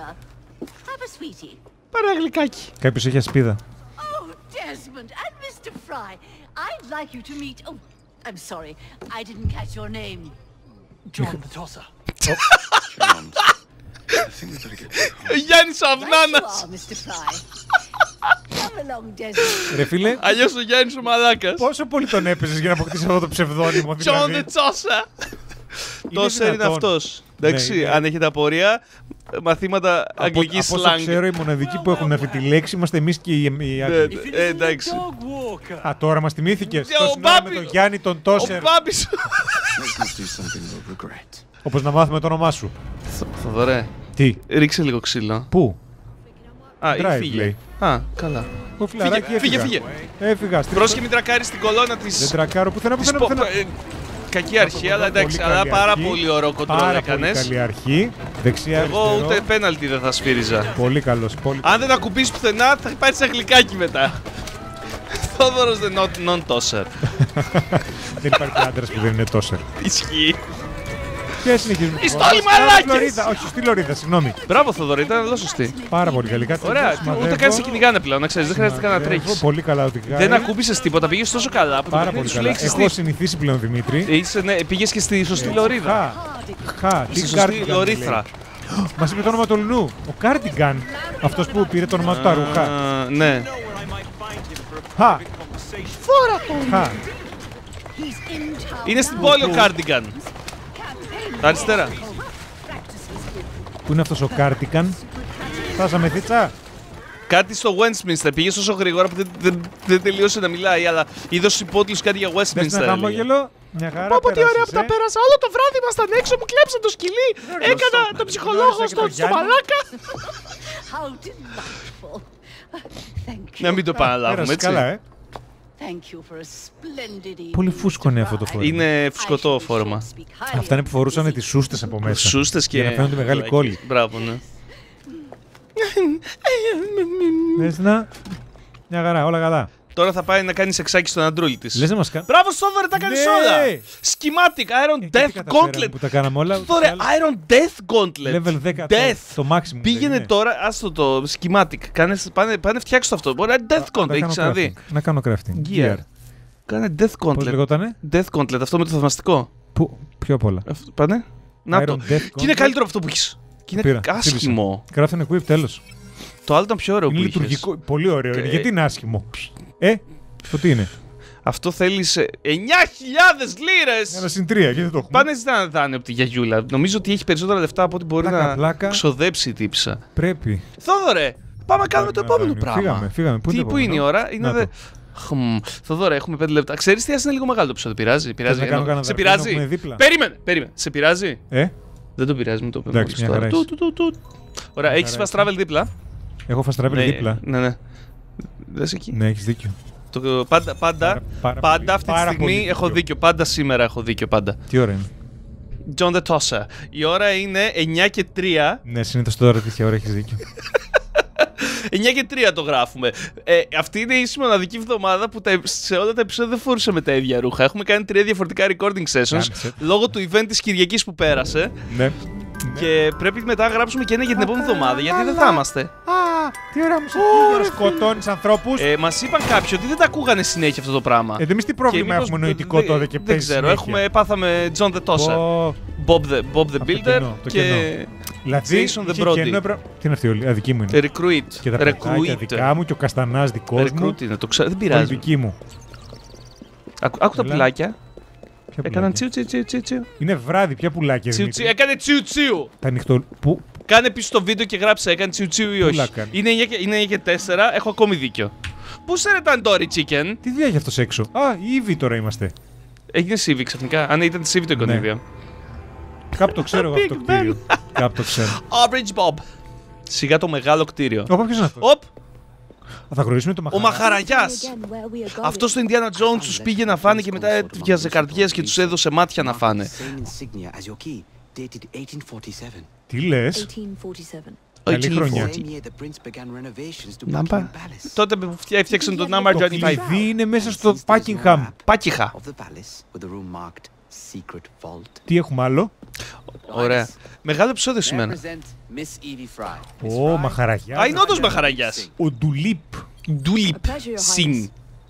B: Πάρε γλυκάκι.
A: Κάποιος έχει ασπίδα.
B: Γιάννης ο Αυνάνας.
A: Ρε φίλε,
B: αλλιώς ο Γιάννης ο Μαλάκας.
A: Πόσο πολύ τον έπαιζες για να αποκτήσεις αυτό το ψευδόνυμο?
B: Τζον δε Τσόσα. Τόσερ είναι αυτός. Εντάξει, αν έχετε απορία, μαθήματα αγγλικής slang.
A: Από όσο ξέρω, οι μοναδικοί που έχουν αυτή τη λέξη είμαστε εμείς και οι Άγγλοι.
B: Εντάξει.
A: Α, τώρα μας θυμήθηκες. Τόση ώρα με τον Γιάννη τον Τόσερ.
B: Ο Μπάμπης.
A: Όπως να μάθουμε το όνομά σου.
B: Θοδωρέ.
A: Τι?
B: Ρίξε λίγο ξύλο.
A: Πού?
B: Α, ή φύγε. Α, καλά.
A: Φύγε,
B: φύγε, φύγε.
A: Έφυγα.
B: Πρόσεχε μην τρακάρεις την κολόνα της.
A: Δεν τρακάρω πουθενά, πουθενά, πουθενά.
B: Κακή αρχή, αλλά εντάξει, αλλά πάρα πολύ ωραίο κοντρόλ έκανες.
A: Καλή αρχή. Δεξιά,
B: εγώ
A: αριστερό.
B: Ούτε πέναλτι δεν θα σφύριζα.
A: Πολύ καλός. Πολύ...
B: Αν δεν ακουμπήσεις πουθενά, θα πάρεις ένα γλυκάκι μετά. Θόδωρος δεν non tosser.
A: Δεν υπάρχει άντρας που δεν είναι tosser.
B: Ισχύει.
A: Και συνεχίζουμε.
B: Οι στόλοι μαλάκες!
A: Όχι, στη Λωρίδα, συγγνώμη.
B: Μπράβο Θοδωρή, ήταν εδώ σωστή.
A: Πάρα πολύ καλή.
B: Ωραία, ούτε καν σε κυνηγάνε πλέον, να ξέρεις, δεν χρειάζεται καν να τρέχεις.
A: Πολύ καλά ότι κάνεις.
B: Δεν ακούμπησες τίποτα, πήγες τόσο καλά που το
A: παιχνίδι σου λέει ξεστή. Έχω συνηθίσει πλέον, Δημήτρη.
B: Είσαι, ναι, πήγες και στη σωστή Λωρίδα.
A: Χα, τι
B: σωστή Λωρίθρα.
A: Μας είπε το όνομα του Λουνού. Ο Κάρντιγκαν. Αυτός που πήρε το όνομα του τα ρούχα.
B: Ναι.
A: Χα.
B: Φόρα τον.
A: Χα.
B: Είναι στην πόλη ο Κάρντιγκαν. Αριστερά.
A: Πού είναι αυτός ο Κάρτικαν? Φτάσαμε θίτσα.
B: Κάτι στο Westminster. Πήγε τόσο γρήγορα που δεν, δεν, δεν τελείωσε να μιλάει, αλλά είδε στου υπότιτλους κάτι για Westminster.
A: Δες ένα χαμόγελο. Μια χαρά.
B: Πω, πω, τι ωραία που
A: ε.
B: τα πέρασα. Όλο το βράδυ ήμασταν έξω, μου κλέψαν το σκυλί. Έκανα τον ψυχολόγο στο, στο μαλάκα. Να μην το επαναλάβουμε, έτσι.
A: Καλά, ε. Πολύ φούσκο είναι αυτό το φόρμα.
B: Είναι φουσκωτό φόρμα.
A: Αυτά είναι που φορούσαν τις σούστες από μέσα.
B: Σούστες και.
A: Για να φαίνονται μεγάλη κόλλη.
B: Μπράβο, ναι.
A: Δες να. Μια χαρά, όλα καλά.
B: Τώρα θα πάει να κάνει σεξάκι στον αντρούλη της.
A: Λες να μας κάνει.
B: Μπράβο, Θόδωρε, τα κάνεις όλα! Schematic, Iron Death Gauntlet.
A: Που τα κάναμε όλα.
B: Θόδωρε, Iron Death Gauntlet.
A: Level δέκα.
B: Death.
A: Το maximum.
B: Πήγαινε τώρα, άστο το schematic. Κάνε, πάνε, πάνε φτιάξω το αυτό. Μπορεί να είναι Death Gauntlet, έχεις ξαναδεί.
A: Να κάνω crafting.
B: Gear. Κάνε Death
A: Πώς
B: Gauntlet.
A: λεγότανε?
B: Death Gauntlet, αυτό με το θαυμαστικό.
A: Πού, ποιο απ' όλα.
B: Αυτό, πάνε. Να το. Και είναι καλύτερο από αυτό που έχεις. Και είναι άσχημο.
A: Crafting equip, τέλος.
B: Το άλλο ήταν πιο ωραίο
A: είναι
B: που
A: λειτουργικό.
B: είχες.
A: Πολύ ωραίο.
B: Και...
A: γιατί είναι άσχημο. Ε, το τι είναι.
B: Αυτό θέλεις εννιά χιλιάδες λίρες!
A: Ένα συν τρία, γιατί το έχουμε.
B: Πάνε ζητάνε δάνειο από τη γιαγιούλα. Νομίζω ότι έχει περισσότερα λεφτά από ό,τι μπορεί
A: πλάκα,
B: να
A: πλάκα.
B: ξοδέψει η τύψα.
A: Πρέπει.
B: Θόδωρε, πάμε να κάνουμε το επόμενο πράγμα.
A: Φύγαμε, φύγαμε. Πού,
B: τι,
A: είναι,
B: πού είναι η ώρα, είναι δε... Χμ, Θοδωρέ, έχουμε πέντε λεπτά. Ξέρεις τι, ας είναι λίγο μεγάλο το επεισόδιο. Πειράζει, πειράζει.
A: Να κάνω
B: Ενώ... Σε πειράζει. Περίμενε, περίμενε. Σε πειράζει.
A: Ε?
B: Δεν το πειράζει, μου το πούμε.
A: Εντάξει, μια χαρά
B: του, του, του, του. Ωραία, έχεις fast travel δίπλα.
A: Έχω fast travel
B: ναι,
A: δίπλα.
B: Ναι, ναι. Δες εκεί.
A: Ναι, έχεις δίκιο.
B: Το, πάντα, πάντα,
A: Πάρα, πάρα
B: πάντα
A: πολύ,
B: αυτή τη στιγμή έχω δίκιο. Πάντα σήμερα έχω δίκιο, πάντα.
A: Τι ώρα είναι?
B: John the Tosser. Η ώρα είναι εννιά και τρία.
A: Ναι, συνήθως τώρα τέτοια ώρα έχεις δίκιο.
B: εννιά και τρία το γράφουμε. Ε, αυτή είναι η μοναδική εβδομάδα που τα, σε όλα τα επεισόδια δεν φορούσαμε τα ίδια ρούχα. Έχουμε κάνει τρία διαφορετικά recording sessions
A: Κάνισε.
B: λόγω του event της Κυριακής που πέρασε.
A: Ναι.
B: Και πρέπει μετά να γράψουμε και ένα για την επόμενη εβδομάδα, γιατί δεν θα είμαστε.
A: Α, τι ωραία μου σε σκοτώνεις ανθρώπους.
B: Ε, μας είπαν κάποιοι ότι δεν τα ακούγανε συνέχεια αυτό το πράγμα.
A: Ε, εμείς τι πρόβλημα έχουμε νοητικό τότε και
B: δεν ξέρω, έχουμε, πάθαμε John the Tosser, Bob the, Bob the Builder και
A: δηλαδή,
B: Jason the Brody.
A: Τι είναι αυτή όλη, αδική μου είναι.
B: Recruit.
A: Και τα παιδάκια δικά μου και ο Καστανάς δικός μου.
B: Recruit είναι, το ξέρω, δεν πειράζει.
A: Δική μου.
B: Άκου τα πουλάκια. Έκαναν τσιου τσιου τσιου τσιου.
A: Είναι βράδυ, ποια πουλάκια.
B: Τσιου τσιου, έκανε τσιου τσιου.
A: Τα ανοιχτό. Πού.
B: Κάνε πίσω το βίντεο και γράψε, έκανε τσιου τσιου ή όχι. Είναι εννιά και τέσσερα, έχω ακόμη δίκιο. Πού σε ρε Tandoori Chicken.
A: Τι δουλειά έχει αυτός έξω. Α, η Evie τώρα είμαστε.
B: Έγινε Civic ξαφνικά. Α, ναι, ήταν Civic το εικονίδιο.
A: Κάπου το ξέρω εγώ αυτό το κτίριο. Κάπου το ξέρω.
B: Orange Bob. Σιγά το μεγάλο κτίριο.
A: Όπα, ποιος είναι αυτός.
B: Οπ.
A: Θα γνωρίσουμε το Μαχαραγιάς.
B: Ο Μαχαραγιάς. Αυτό στο Indiana Jones τους πήγε να φάνε και μετά έβγαζε καρδιές και τους έδωσε μάτια να φάνε.
A: Τι λες. Καλή χρονιά.
B: Νάμπα. Τότε που έφτιαξαν τον Number
A: Το κλειδί είναι μέσα στο Buckingham.
B: Πάκιχα.
A: Τι έχουμε άλλο.
B: Ωραία. Μεγάλο επεισόδιο σήμερα.
A: Ω, Μαχαραγιάς.
B: Α, είναι όντως Μαχαραγιάς.
A: Ο Ντουλίπ.
B: Ντουλίπ. Συν.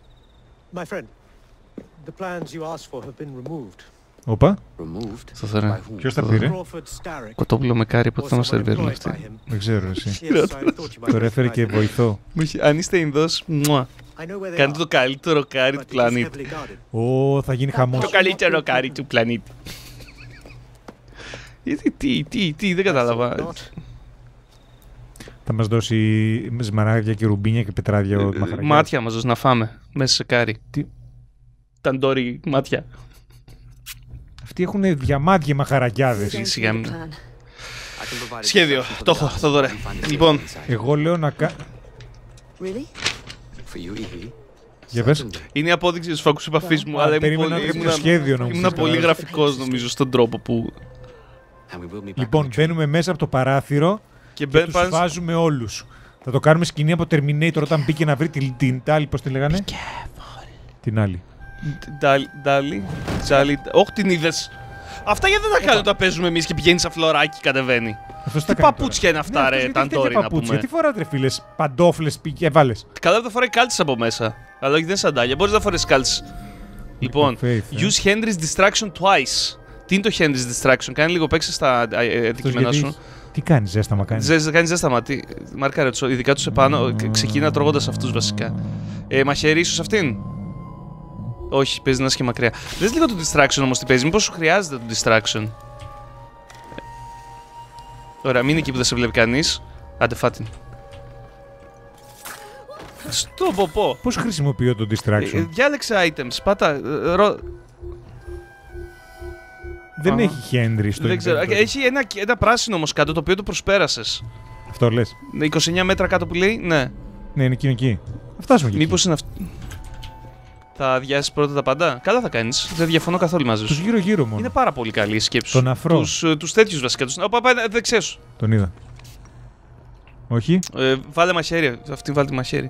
A: Όπα.
B: Θοδωρέ.
A: Ποιος τα πήρε.
B: Κοτόπουλο με κάρι, πότε θα μας σερβίρουν αυτοί.
A: Δεν ξέρω εσύ. Τώρα έφερε και βοηθό.
B: Αν είστε Ινδός, μουα. Κάντε το καλύτερο κάρι του πλανήτη.
A: Ω, θα γίνει χαμός.
B: Το καλύτερο κάρι του πλανήτη. Τι, τι, τι, δεν κατάλαβα.
A: Θα μας δώσει σμαράγδια και ρουμπίνια και πετράδια ο Μαχαραγιάς.
B: Μάτια μας δώσει να φάμε, μέσα σε κάρι.
A: Τι.
B: Tandoori μάτια.
A: Αυτοί έχουν διαμάντια Μαχαραγιάδες.
B: Σιγά μην. Σχέδιο, το έχω, Θοδωρέ. Λοιπόν.
A: Εγώ λέω να κα... Για πες.
B: Είναι η απόδειξη της φόκους επαφής μου, αλλά ήμουν πολύ γραφικός νομίζω στον τρόπο που...
A: Λοιπόν, μπαίνουμε μέσα από το παράθυρο και, και τους βάζουμε όλους. Θα το κάνουμε σκηνή από Terminator όταν μπήκε να βρει την, την Τάλι, πώς τη λέγανε. Την άλλη.
B: Ντάλι, Τζάλι, όχι την είδες. Αυτά γιατί δεν τα κάνω όταν παίζουμε εμείς και πηγαίνει σαν φλωράκι και κατεβαίνει. Τι παπούτσια είναι αυτά, ρε Tandoori να πούμε.
A: Τι φοράτε ρε φίλες, παντόφλες και έβαλες.
B: Καλά δεν θα φοράει κάλτσες από μέσα. Αλλά όχι δεν είναι σαντάλια, μπορείς να φορέσεις κάλτσες. Λοιπόν, use Henry's distraction twice. Τι είναι το Henry's distraction, κάνει λίγο παίξεις στα αντικείμενα σου.
A: Τι κάνει, ζέσταμα κάνει.
B: Ζέστα, κάνει ζέσταμα. Τι, μάρκαρε του, ειδικά του επάνω. Ξεκίνα τρώγοντας αυτούς βασικά. Ε, μαχαίρι ίσως αυτήν. Όχι, παίζει να είσαι και μακριά. Δες λίγο το distraction όμως τι παίζει. Μήπως σου χρειάζεται το distraction. Ωραία, μην είναι εκεί που δεν σε βλέπει κανείς. Άντε φάτην. Στο ποπό.
A: Πώς χρησιμοποιώ το distraction?
B: Ε, διάλεξε items. Πάτα. Ε, ρο...
A: Δεν uh-huh. έχει Henry στο
B: Δεν ξέρω. Έχει ένα, ένα πράσινο όμως κάτω το οποίο το προσπέρασες.
A: Αυτό λες?
B: είκοσι εννέα μέτρα κάτω που λέει, ναι.
A: Ναι, είναι εκείνο εκεί. Φτάσουμε εκεί.
B: Μήπως είναι αυτό. Θα αδειάσεις πρώτα τα πάντα. Καλά θα κάνεις. Δεν διαφωνώ καθόλου μαζί σου.
A: Τους γύρω-γύρω μόνο.
B: Είναι πάρα πολύ καλή η σκέψη.
A: Τον αφρό.
B: Τους, τους τέτοιους βασικά. Τους... Οπα, δεν ξέρω.
A: Τον είδα. Όχι.
B: Ε, βάλε μαχαίρι. Αυτή βάλει τη μαχαίρι.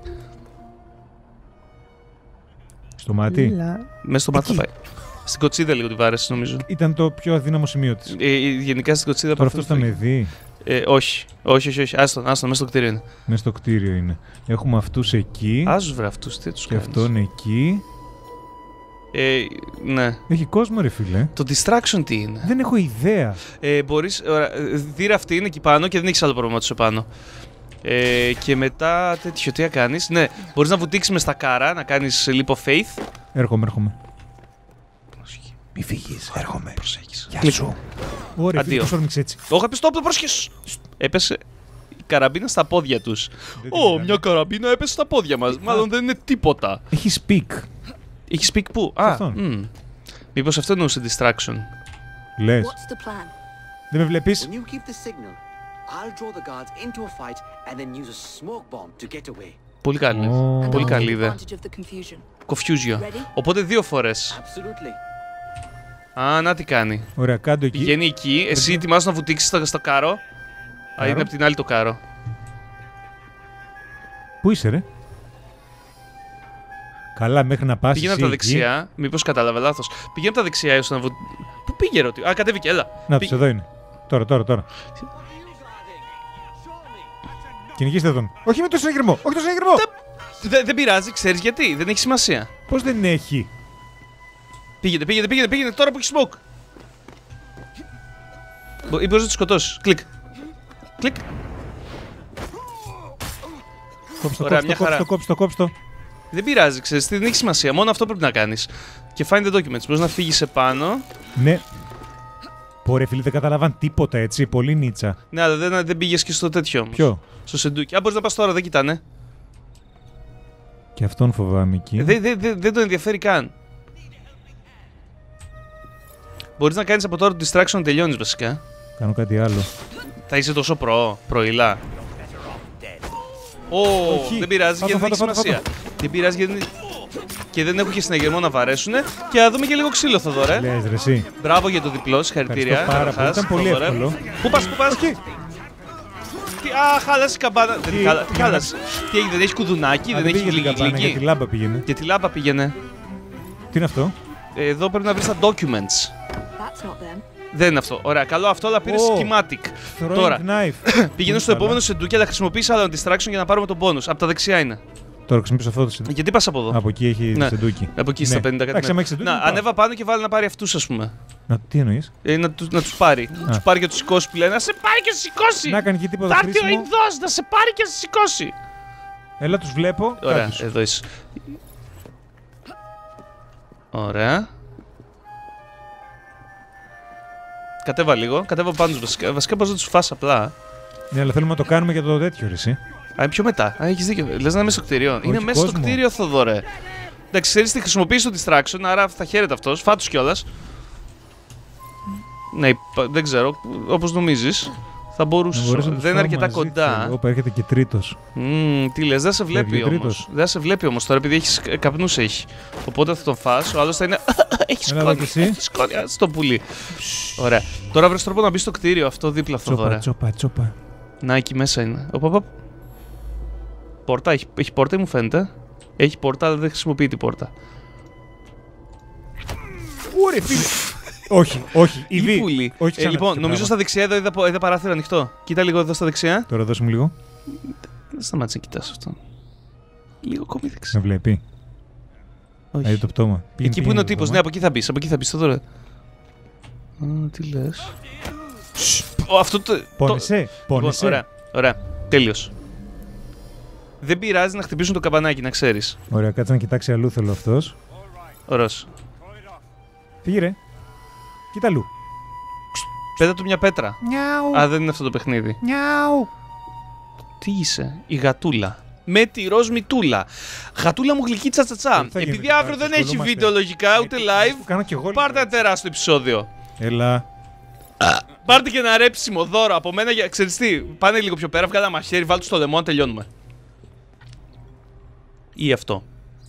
A: Στο μάτι.
B: Μέσα στο μάτι θα πάει. Στην κοτσίδα λίγο τη βάρεσε νομίζω.
A: Ήταν το πιο αδύναμο σημείο της.
B: Ε, γενικά στην κοτσίδα.
A: Τώρα αυτός θα με δει.
B: Ε, όχι, όχι, όχι, όχι. Άστον, άστον, μέσα στο κτίριο είναι.
A: Μέσα στο κτίριο είναι. Έχουμε αυτούς εκεί.
B: Άζους βρε αυτούς, τι τους
A: και
B: κάνεις.
A: αυτόν εκεί.
B: Ε, ναι.
A: Έχει κόσμο ρε φίλε.
B: Το distraction τι είναι?
A: Δεν έχω ιδέα.
B: Ε, μπορείς, ωραία, δίρα αυτή είναι εκεί πάνω και δεν έχεις άλλο πρόβλημα τους επάνω. Ε, και μετά τέτοιο, τι θα κάνεις? Ναι, μπορείς να βουτήξεις μες στα κάρα, να κάνεις leap of faith.
A: Έρχομαι, έρχομαι.
B: Προσοχή.
A: Μη φύγεις, έρχομαι.
B: Προσέχεις.
A: Γεια σου. Ωραία, φίλε, πώς όρμηξε έτσι.
B: Το είχα πει stop, πρόσχες. Έπεσε η καραμπίνα στα πόδια τους. Ω, μια καραμπίνα έπεσε στα πόδια μας. Μάλλον δεν είναι τίποτα.
A: Έχει speak.
B: Έχει speak πού? Α, mm. Μήπως αυτό εννοούσε distraction.
A: Λες. Δεν με βλέπεις?
B: Πολύ καλή. Oh. Πολύ καλή ιδέα. Confusion. Οπότε δύο φορές. Α, να τι κάνει.
A: Ωραία, κάτω εκεί.
B: Πηγαίνει εκεί, εσύ ετοιμάζεις να βουτήξεις στο, στο κάρο. Α, είναι από την άλλη το κάρο.
A: Πού είσαι ρε? Καλά, μέχρι να πας.
B: Πήγαινε από τα δεξιά, μήπως κατάλαβε λάθος. Πήγαινε από τα δεξιά έω να βου... Πού πήγε ρε? Α, κατέβηκε, έλα.
A: Να τους, εδώ είναι. Τώρα, τώρα, τώρα. Κυνηγήστε τον. Όχι με το συνεγερμό, όχι το συνεγερμό.
B: Δεν δε πειράζει, ξέρεις γιατί, δεν έχει σημασία.
A: Πώς δεν έχει?
B: Πήγαινε, πήγαινε, πήγαινε, πήγαινε, τώρα που έχει smoke. Ή μπορείς να τους σκοτώσεις. Κλικ. Κλικ.
A: Κόψτε το, κόψτε το, κόψτε το, κόψτε το.
B: Δεν πειράζει, ξέρεις, δεν έχει σημασία. Μόνο αυτό πρέπει να κάνεις. Και find the documents. Μπορείς να φύγεις επάνω.
A: Ναι. Πόρε φίλε, δεν καταλαβαν τίποτα έτσι. Πολύ νίτσα.
B: Ναι, αλλά δεν, δεν πήγες και στο τέτοιο όμως.
A: Ποιο?
B: Στο σεντούκι. Α, μπορείς να πας τώρα, δεν κοιτάνε.
A: Και αυτόν φοβάμαι εκεί.
B: Δεν δε, δε, δε τον ενδιαφέρει καν. Μπορείς να κάνεις από τώρα το distraction να τελειώνεις βασικά.
A: Κάνω κάτι άλλο.
B: Θα είσαι τόσο προ, προηλά. Ω, oh, δεν πειράζει γιατί δεν έχει σημασία. Δεν πειράζει γιατί. Και δεν έχω και συναγερμό να βαρέσουνε. Και θα δούμε και λίγο ξύλο, Θοδωρέ.
A: Λες, ρε, εσύ.
B: Μπράβο για το διπλό, συγχαρητήρια.
A: Πάρα πολύ. Ήταν πολύ εύκολο.
B: Πού πας, πού πας? Τι, α, χάλασε η καμπάνα. Δεν τι, χάλα, τι χάλασε. Τι έγινε, δεν έχει κουδουνάκι, α, δεν έχει γλυκή.
A: Για τη λάμπα πήγαινε.
B: Για τη λάμπα πήγαινε.
A: Τι είναι αυτό?
B: Εδώ πρέπει να βρεις τα documents. Δεν είναι αυτό. Ωραία, καλό αυτό, αλλά πήρε oh, schematic. Τώρα, πήγαινε στο επόμενο σεντούκι, αλλά χρησιμοποιείς άλλο distraction για να πάρουμε τον bonus. Από τα δεξιά είναι.
A: Τώρα χρησιμοποιήσω αυτό το σεντούκι.
B: Γιατί πας από εδώ?
A: Από εκεί έχει ναι. σεντούκι.
B: Από εκεί στα ναι. πενήντα κάτι.
A: Ναι.
B: Να, ανέβα πάνω και βάλει να πάρει αυτούς, ας πούμε.
A: Να, τι εννοείς?
B: Ε, να, του, να τους πάρει. Να τους πάρει και τους σηκώσει που λένε. Να σε πάρει και να σε σηκώσει!
A: Να κάνει και τίποτα.
B: Θα έρθει ο Ινδός να σε πάρει και να σε σηκώσει!
A: Έλα, τους βλέπω.
B: Ωραία, εδώ είσαι. Ωραία. Κατέβα λίγο, κατέβα πάνω βασικά. Βασικά πώς να τους φας απλά.
A: Ναι, αλλά θέλουμε να το κάνουμε για το τέτοιο ρε εσύ.
B: Α, είναι πιο μετά. Α, έχεις δίκιο. Λες να είναι μέσα στο κτίριο. Είναι μέσα κόσμο. Στο κτίριο, Θοδωρέ. Εντάξει, ξέρεις τι χρησιμοποιείς το distraction, άρα θα χαίρεται αυτός. Φάτους κιόλας. Ναι, δεν ξέρω. Όπως νομίζεις. Θα μπορούσες. Δεν είναι αρκετά κοντά.
A: Όπα, έρχεται και τρίτος.
B: Mm, τι λες, δεν σε βλέπει όμως. Δεν σε βλέπει όμως τώρα επειδή έχεις καπνούς έχει. Οπότε θα τον φας, ο άλλος θα είναι. Έχει σκόνη. Έχει σκόνη, στο πουλί. Ωραία. Τώρα βρες τρόπο να μπει στο κτίριο αυτό δίπλα αυτό τώρα.
A: Τσόπα, τσόπα.
B: Να, εκεί μέσα είναι. Οπα, οπα. Πόρτα, έχει, έχει πόρτα ή μου φαίνεται. Έχει πόρτα, αλλά δεν χρησιμοποιεί την πόρτα.
A: Ωρε φίλε. Όχι, όχι. Η
B: πουλή. Όχι, ε, λοιπόν, νομίζω στα δεξιά εδώ είδα, είδα παράθυρο ανοιχτό. Κοίτα λίγο εδώ στα δεξιά.
A: Τώρα δώσ' μου λίγο.
B: Δεν σταμάτησε να κοιτάς αυτό. Λίγο ακόμη δεξιά.
A: Με βλέπει.
B: Όχι.
A: Αίει το πτώμα.
B: Εκεί πήγαινε, που είναι ο τύπος, ναι, από εκεί θα μπεις. Από εκεί θα μπεις τώρα. Α, τι λες. Αυτό το.
A: Πόνεσαι. Πόνεσαι.
B: Ωραία, ωραία. Τέλειος. Δεν πειράζει να χτυπήσουν το καμπανάκι, να ξέρεις.
A: Ωραία, κάτσε να κοιτάξει αλλού θέλω αυτός.
B: Ωραίος.
A: Φύγε ρε. Κοίτα αλλού.
B: Πέτα του μια πέτρα.
A: Νιάου.
B: Α, δεν είναι αυτό το παιχνίδι.
A: Νιάου.
B: Τι είσαι, η γατούλα. με τη ροζ μητούλα. Γατούλα μου γλυκή τσατσατσά. Επειδή αύριο δεν έχει βίντεο λογικά ούτε live, πάρτε ένα τεράστιο επεισόδιο.
A: Έλα.
B: Πάρτε και ένα ρέψιμο δώρο από μένα για. Ξέρεις τι, πάνε λίγο πιο πέρα, βγάλα μαχαίρι, βάλτε στο λαιμό να τελειώνουμε. Ή αυτό.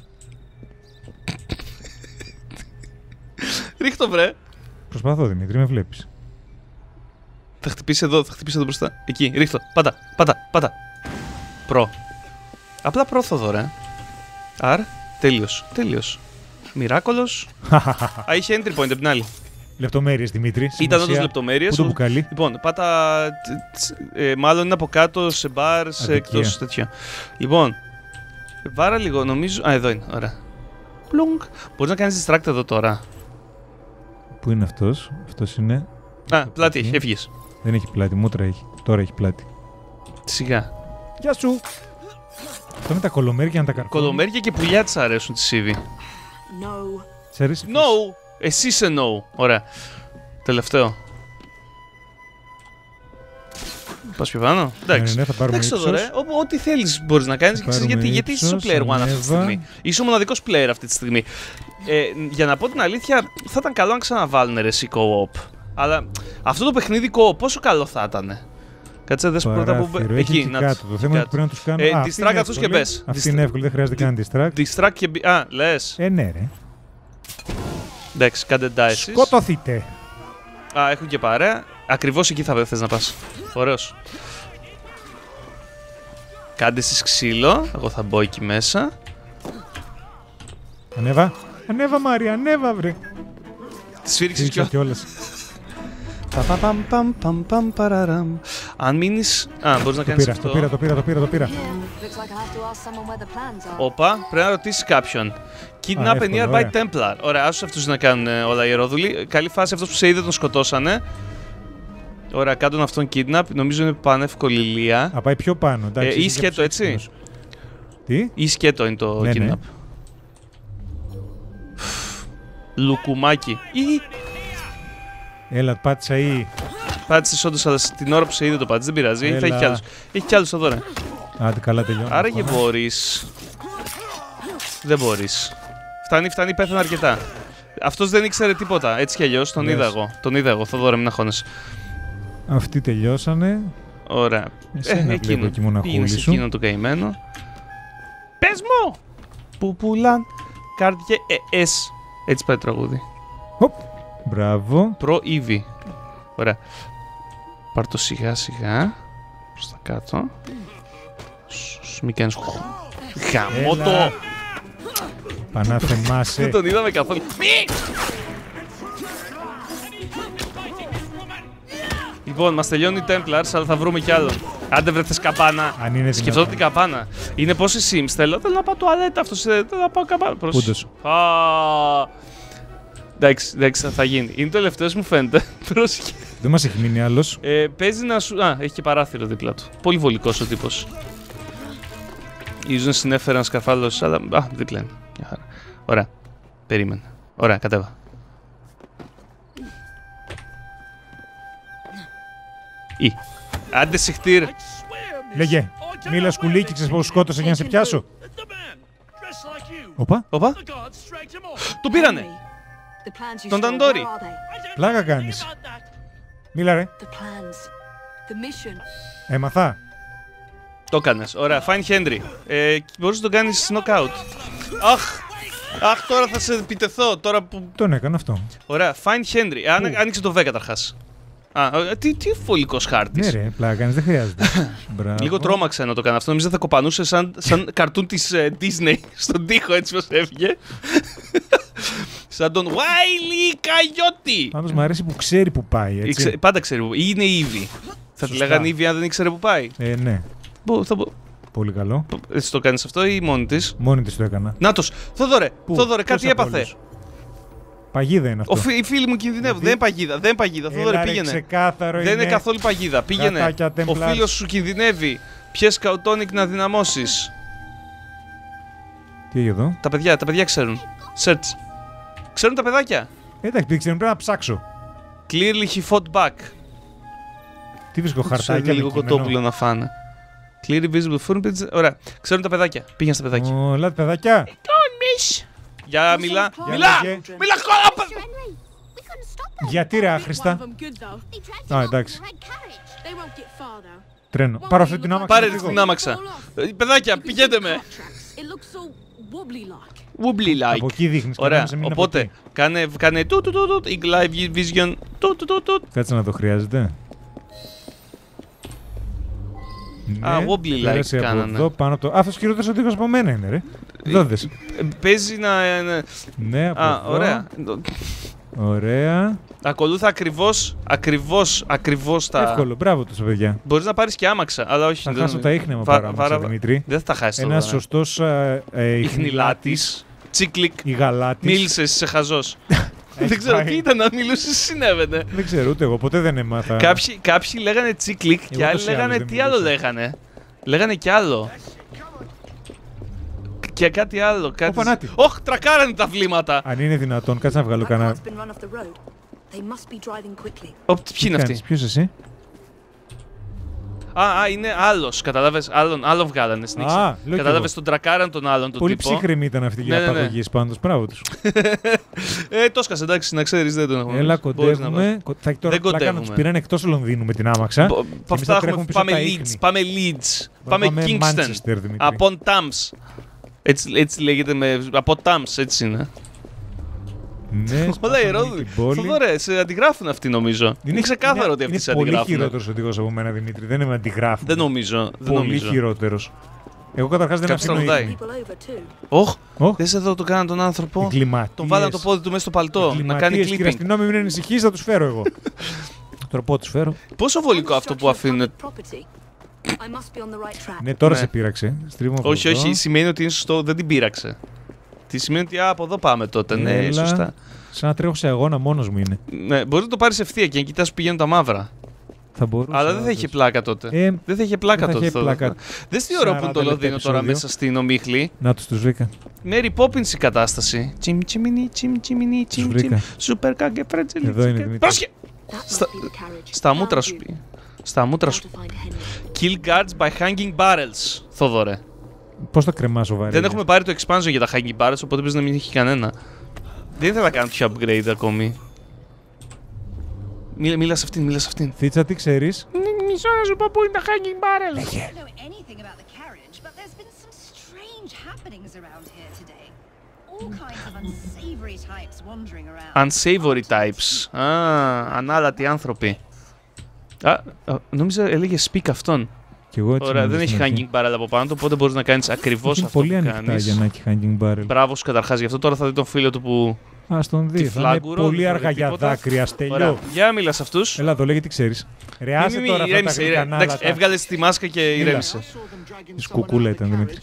B: Ρίχτω βρε.
A: Προσπαθώ Δημήτρη, με βλέπεις.
B: Θα χτυπήσει εδώ, θα χτυπήσει εδώ μπροστά. Εκεί, ρίχτω. Πάτα, πάτα, πάτα. Προ. Απλά πρόθοδο ρε. Αρ, τέλειος, τέλειος. Μοιράκολος. Α, είχε entry point απ' την άλλη.
A: Λεπτομέρειες Δημήτρη.
B: Ήταν όντως λεπτομέρειες.
A: Πού το μπουκάλι.
B: Λοιπόν, πάτα. Ε, μάλλον είναι από κάτω σε μπαρ, σε εκτός τέτοιο. Λοιπόν, βάρα λίγο, νομίζω. Α, εδώ είναι, ωραία. Πλούγκ. Μπορείς να κάνεις distract εδώ τώρα.
A: Πού είναι αυτός, αυτός είναι.
B: Α, πλάτη έχει, έφυγες.
A: Δεν έχει πλάτη, μούτρα έχει. Τώρα έχει πλάτη.
B: Σιγά.
A: Γεια σου. Αυτό με τα κολομέρια να τα καρφώνει.
B: Κολομέρια και πουλιά της αρέσουν τη Σίβη.
C: No.
A: Της αρέσει.
B: No. Εσύ είσαι no. Ωραία. Τελευταίο. Πας πιο πάνω. Εντάξει.
A: Ναι, ναι, θα πάρουμε
B: Εντάξει εδώ ρε. Ό,τι θέλεις μπορείς να κάνεις. Ξέρεις γιατί, γιατί είσαι στο player one αυτή τη στιγμή. Είσαι ο μοναδικός player αυτή τη στιγμή. Ε, για να πω την αλήθεια, θα ήταν καλό αν ξαναβάλουν ρε εσύ co-op. Αλλά αυτό το παιχνίδι co-op πόσο καλό θα ήταν. Κάτσε δες πρώτα που.
A: Εκεί, να κάτω. Το θέμα είναι πρέπει να τους κάνω.
B: Ε, distract αυτούς και μπες.
A: Αυτή είναι εύκολη, δεν χρειάζεται καν distract.
B: Distract και μπει. Α, λες.
A: Ε, ναι, ρε.
B: Εντάξει, κάντε dice.
A: Σκοτωθείτε.
B: Α, έχουν και παρέα. Ακριβώς εκεί θα θες να πας. Ωραίος. Κάντε εσείς ξύλο. Εγώ θα μπω εκεί μέσα.
A: Ανέβα. Ανέβα, Μάρια, ανέβα, βρε.
B: Τη σφύριξες κιόλας. Αν μείνεις. Α, μπορείς να κάνεις αυτό.
A: Το πήρα, το πήρα, το πήρα, το πήρα.
B: Όπα, πρέπει να ρωτήσεις κάποιον. Kidnap a nearby Templar. Ωραία, άσους αυτούς να κάνουν όλα οι ιερόδουλοι. Καλή φάση, αυτός που σε είδε τον σκοτώσανε. Ωραία, κάτω αυτόν kidnap. Νομίζω είναι πανεύκολη ηλία.
A: Α, πάει πιο πάνω. Εντάξει,
B: ή σκέτο, έτσι.
A: Τι?
B: Ή σκέτο είναι το kidnap. Λουκουμάκι. Ή.
A: Έλα, πάτησα ή.
B: Πάτησες όντως, αλλά την ώρα που σε είδε το πάτησε, δεν πειράζει. Θα έχει κι άλλους. Έχει κι άλλους εδώ, ρε.
A: Άντε, καλά τελειώνει.
B: Άρα και μπορείς. Δεν μπορείς. Φτάνει, φτάνει, πέθανε αρκετά. Αυτός δεν ήξερε τίποτα. Έτσι κι αλλιώς τον είδα εγώ. Τον είδα εγώ. Θοδωρέ, μην αγχώνεσαι.
A: Αυτοί τελειώσανε.
B: Ωραία.
A: Εσένα ε, εκείνο.
B: Πήγαινε σε εκείνο το καημένο. Πες μου! Που πουλάν κάρτια ε, εσ. Έτσι πάει το τραγούδι.
A: Οπ. Μπράβο.
B: Προ Ήβη. Ωραία. Πάρ' το σιγά σιγά. Προς τα κάτω. Μη κάνεις χαμότο.
A: Πανάθεμάσαι.
B: Δεν τον είδαμε καθόλου. Μη! Λοιπόν, μας τελειώνει οι Templars, αλλά θα βρούμε κι άλλο. Άντε βρε θες καπάνα. Σκεφτώ την καπάνα. Είναι πόσοι Sims θέλω. Θέλω να πάω τουαλέτα αυτός. Θέλω να πάω καπάνα.
A: Πούντος.
B: Εντάξει, εντάξει, θα γίνει. Είναι το τελευταίος μου φαίνεται. Πρόσεχε.
A: Δεν μας έχει μείνει άλλος.
B: Ε, παίζει να σου. Α, έχει και παράθυρο δίπλα του. Πολύ βολικός ο τύπος. Ίσως να συνέφερε ένα σκαρφάλος, αλλά. Α, δίπλα είναι. Μια χαρά. Ωραία. Περίμενε. Ωραία, κατέβα. Ή. Άντε συχτήρ.
A: Λέγε. Μίλα σκουλίκι, ξέρεις πως σκότωσα για να σε πιάσω. Οπα.
B: Οπα. Τον πήρανε. Τον Ταντόρι.
A: Πλάκα κάνεις. Μίλα ρε. Έμαθα.
B: Το έκανες. Ωραία. Fine Henry. Ε, μπορείς να τον κάνεις knockout. Αχ. Αχ, τώρα θα σε επιτεθώ. Τώρα που...
A: Τον έκανα αυτό.
B: Ωραία. Fine Henry. Αν, άνοιξε το V καταρχάς. Α, τι, τι φωλικός χάρτης.
A: Ναι ρε, πλάκα κάνεις, δεν χρειάζεται.
B: Λίγο τρόμαξα να το κάνω αυτό. Νομίζω θα κοπανούσε σαν, σαν καρτούν της uh, Disney στον τοίχο έτσι πως έφυγε. Σαν τον Wiley Coyote.
A: Πάντως μου αρέσει που ξέρει που πάει, έτσι.
B: Ήξε, πάντα ξέρει που πάει. Ή είναι η Eevee. Θα τη λέγανε Eevee αν δεν ήξερε που πάει.
A: Ε, ναι.
B: Μπο, θα μπο...
A: Πολύ καλό.
B: Έτσι το κάνεις αυτό ή μόνη της?
A: Μόνη της το έκανα.
B: Νάτος, Θόδωρε, Θόδωρε, κάτι έπαθε.
A: Παγίδα είναι αυτό.
B: Ο φι, οι φίλοι μου κινδυνεύουν. Δεν είναι παγίδα, δεν είναι παγίδα. Θόδωρε, πήγαινε.
A: Ξεκάθαρο
B: δεν
A: είναι,
B: είναι καθόλου παγίδα. Πήγαινε. Ο φίλος σου κινδυνεύει. Πιες καουτόνικ να δυναμώσεις.
A: Τι έχει εδώ?
B: Τα παιδιά, τα παιδιά ξέρουν. Search. Ξέρουν τα παιδάκια.
A: Εντάξει, δεν ξέρουν, πρέπει να ψάξω.
B: Clearly he fought back.
A: Τι βρίσκω χαρτάκια.
B: Λίγο κοτόπουλο να φάνε. Clear invisible footprints. Ωραία. Ξέρουν τα παιδάκια. Πήγαινε στα παιδάκια.
A: Όλα τα παιδάκια.
B: Για μιλά. Μιλά! Μιλά κόλλα!
A: Γιατί ρε άχρηστα. Α, εντάξει. Τρένο. Πάρω αυτή την άμαξα.
B: Πάρε την άμαξα. Παιδάκια, πηγαίνετε με. Wobbly like.
A: Από εκεί δείχνεις.
B: Ωραία. Οπότε, κάνε, κάνε του του του του. Eagle Eye Vision. Του του του του.
A: Κάτσε να το χρειάζεται.
B: Α, ναι, wobbly like κάνανε.
A: Εδώ, πάνω από το... Αυτός χειρότερος οδήγος από μένα είναι ρε. Δώδες.
B: Παίζει να...
A: Ναι, από
B: Α,
A: εδώ.
B: Ωραία.
A: Ωραία.
B: Ακολούθα ακριβώς, ακριβώς, ακριβώς τα...
A: Εύκολο, μπράβο τους παιδιά.
B: Μπορείς να πάρεις και άμαξα, αλλά όχι...
A: Θα δεν... χάσω τα ίχνη μου πάρω άμαξα, Δημήτρη.
B: Δεν θα τα χάσεις
A: τώρα. Ένας σωστός ε, ε,
B: ιχνηλάτης. Τσίκλικ.
A: Η γαλάτης.
B: Μίλησες, είσαι χαζός. Δεν ξέρω τι ήταν να μιλούσες, συνέβαινε.
A: Δεν ξέρω ούτε εγώ, ποτέ δεν έμαθα.
B: Κάποιοι, κάποιοι λέγανε τσίκλικ και άλλοι λέγανε τι άλλο λέγανε. Λέγανε κι άλλο. Και κάτι άλλο. Κάτι... Όχ, τρακάρανε τα βλήματα.
A: Αν είναι δυνατόν, κάτσε να βγάλω κανένα.
B: Ω, ποιοι είναι αυτοί.
A: Ποιος εσύ.
B: Α, α, είναι άλλος, κατάλαβες, άλλον, άλλο βγάλανε στην
A: Α,
B: κατάλαβες τον τρακάραν τον άλλον τον
A: πολύ
B: τύπο.
A: Πολύ ψύχρεμη ήταν αυτή για
B: ναι, ναι, ναι.
A: απαγωγής πάντως, μπράβο τους.
B: ε, το σκάσε, εντάξει, να ξέρεις, δεν τον έχουμε.
A: Έλα, κοντεύουμε. Θα τώρα πλάκα να τους πήραν εκτός Λονδίνου με την άμαξα.
B: Αυτά έχουμε, πάμε Leeds, πάμε Leeds, πάμε Kingston, από Tams. Έτσι, έτσι λέγεται, με, από Tams, έτσι είναι.
A: Ναι,
B: όλα οι Ρόδοι. Θοδωρέ, σε αντιγράφουν αυτοί νομίζω. Είναι ξεκάθαρο ότι αυτοί σε αντιγράφουν.
A: Είναι πολύ χειρότερος οδηγός από μένα, Δημήτρη. Δεν με αντιγράφουν.
B: Δεν νομίζω.
A: Πολύ χειρότερος. Εγώ καταρχάς δεν αφήνω ίχνη.
B: Όχ, δες εδώ το κάναν τον άνθρωπο. Τον βάλαν το πόδι του μέσα στο παλτό. Να κάνει clipping.
A: Κύριε αστυνόμη, μην ανησυχείς, θα τους φέρω εγώ. Τώρα πω τους φέρω.
B: Πόσο βολικό αυτό που αφήνουν.
A: Ναι, τώρα σε πείραξε.
B: Όχι, όχι, σημαίνει ότι είναι σωστό, δεν την πείραξε. Τι σημαίνει ότι από εδώ πάμε τότε. Ναι, σωστά.
A: Σαν να τρέχω σε αγώνα μόνος μου είναι.
B: Ναι, μπορεί να το πάρεις ευθεία και να κοιτάς που πηγαίνουν τα μαύρα.
A: Θα μπορούσα.
B: Αλλά δεν θα είχε πλάκα τότε. Ε, δεν θα είχε πλάκα τότε. Δες τι ώρα που το Λονδίνο τώρα μέσα στην ομίχλη.
A: Να τους τους βρήκα.
B: Mary Poppins η κατάσταση. Τσιμ τσιμινί, τσιμ τσιμινί, τσιμ τσιμ. Σούπερ κάγκε πρέτζελι.
A: Εδώ είναι Δημήτρη.
B: Πρόσχε! Στα μούτρα σου πει. Στα μούτρα σου. Kill guards by hanging barrels. Θοδωρέ.
A: Πώς θα κρεμάσω βαρύ.
B: Δεν έχουμε πάρει το expansion για τα hanging barrels, οπότε πρέπει να μην έχει κανένα. Δεν ήθελα να κάνω τέτοιο upgrade ακόμη. Μίλα, μίλα σε αυτήν, μίλα σε αυτήν.
A: Θίτσα, τι ξέρεις.
B: Μισό να σου πω πού είναι τα hanging barrels.
A: Λέγε.
B: Unsavory types. Α, ανάλατοι άνθρωποι. Α, νόμιζα έλεγε speak αυτόν. Ωραία, δεν έχει hanging barrel από πάνω του, οπότε μπορείς να κάνεις ακριβώς αυτό που κάνεις.
A: Είναι πολύ ανοιχτά για να έχει hanging barrel.
B: Μπράβο σου καταρχάς, γι' αυτό τώρα θα δει τον φίλο του που...
A: Ας τον δει, θα είναι πολύ αργά για δάκρυα, στέλιο.
B: Για μίλα σε αυτούς.
A: Έλα εδώ, λέγε τι ξέρεις. Ρεάσε τώρα αυτά τα γλυκανάλατα.
B: Εντάξει, έβγαλες τη μάσκα και ηρέμησε.
A: Η σκουκούλα ήταν, Δημήτρη.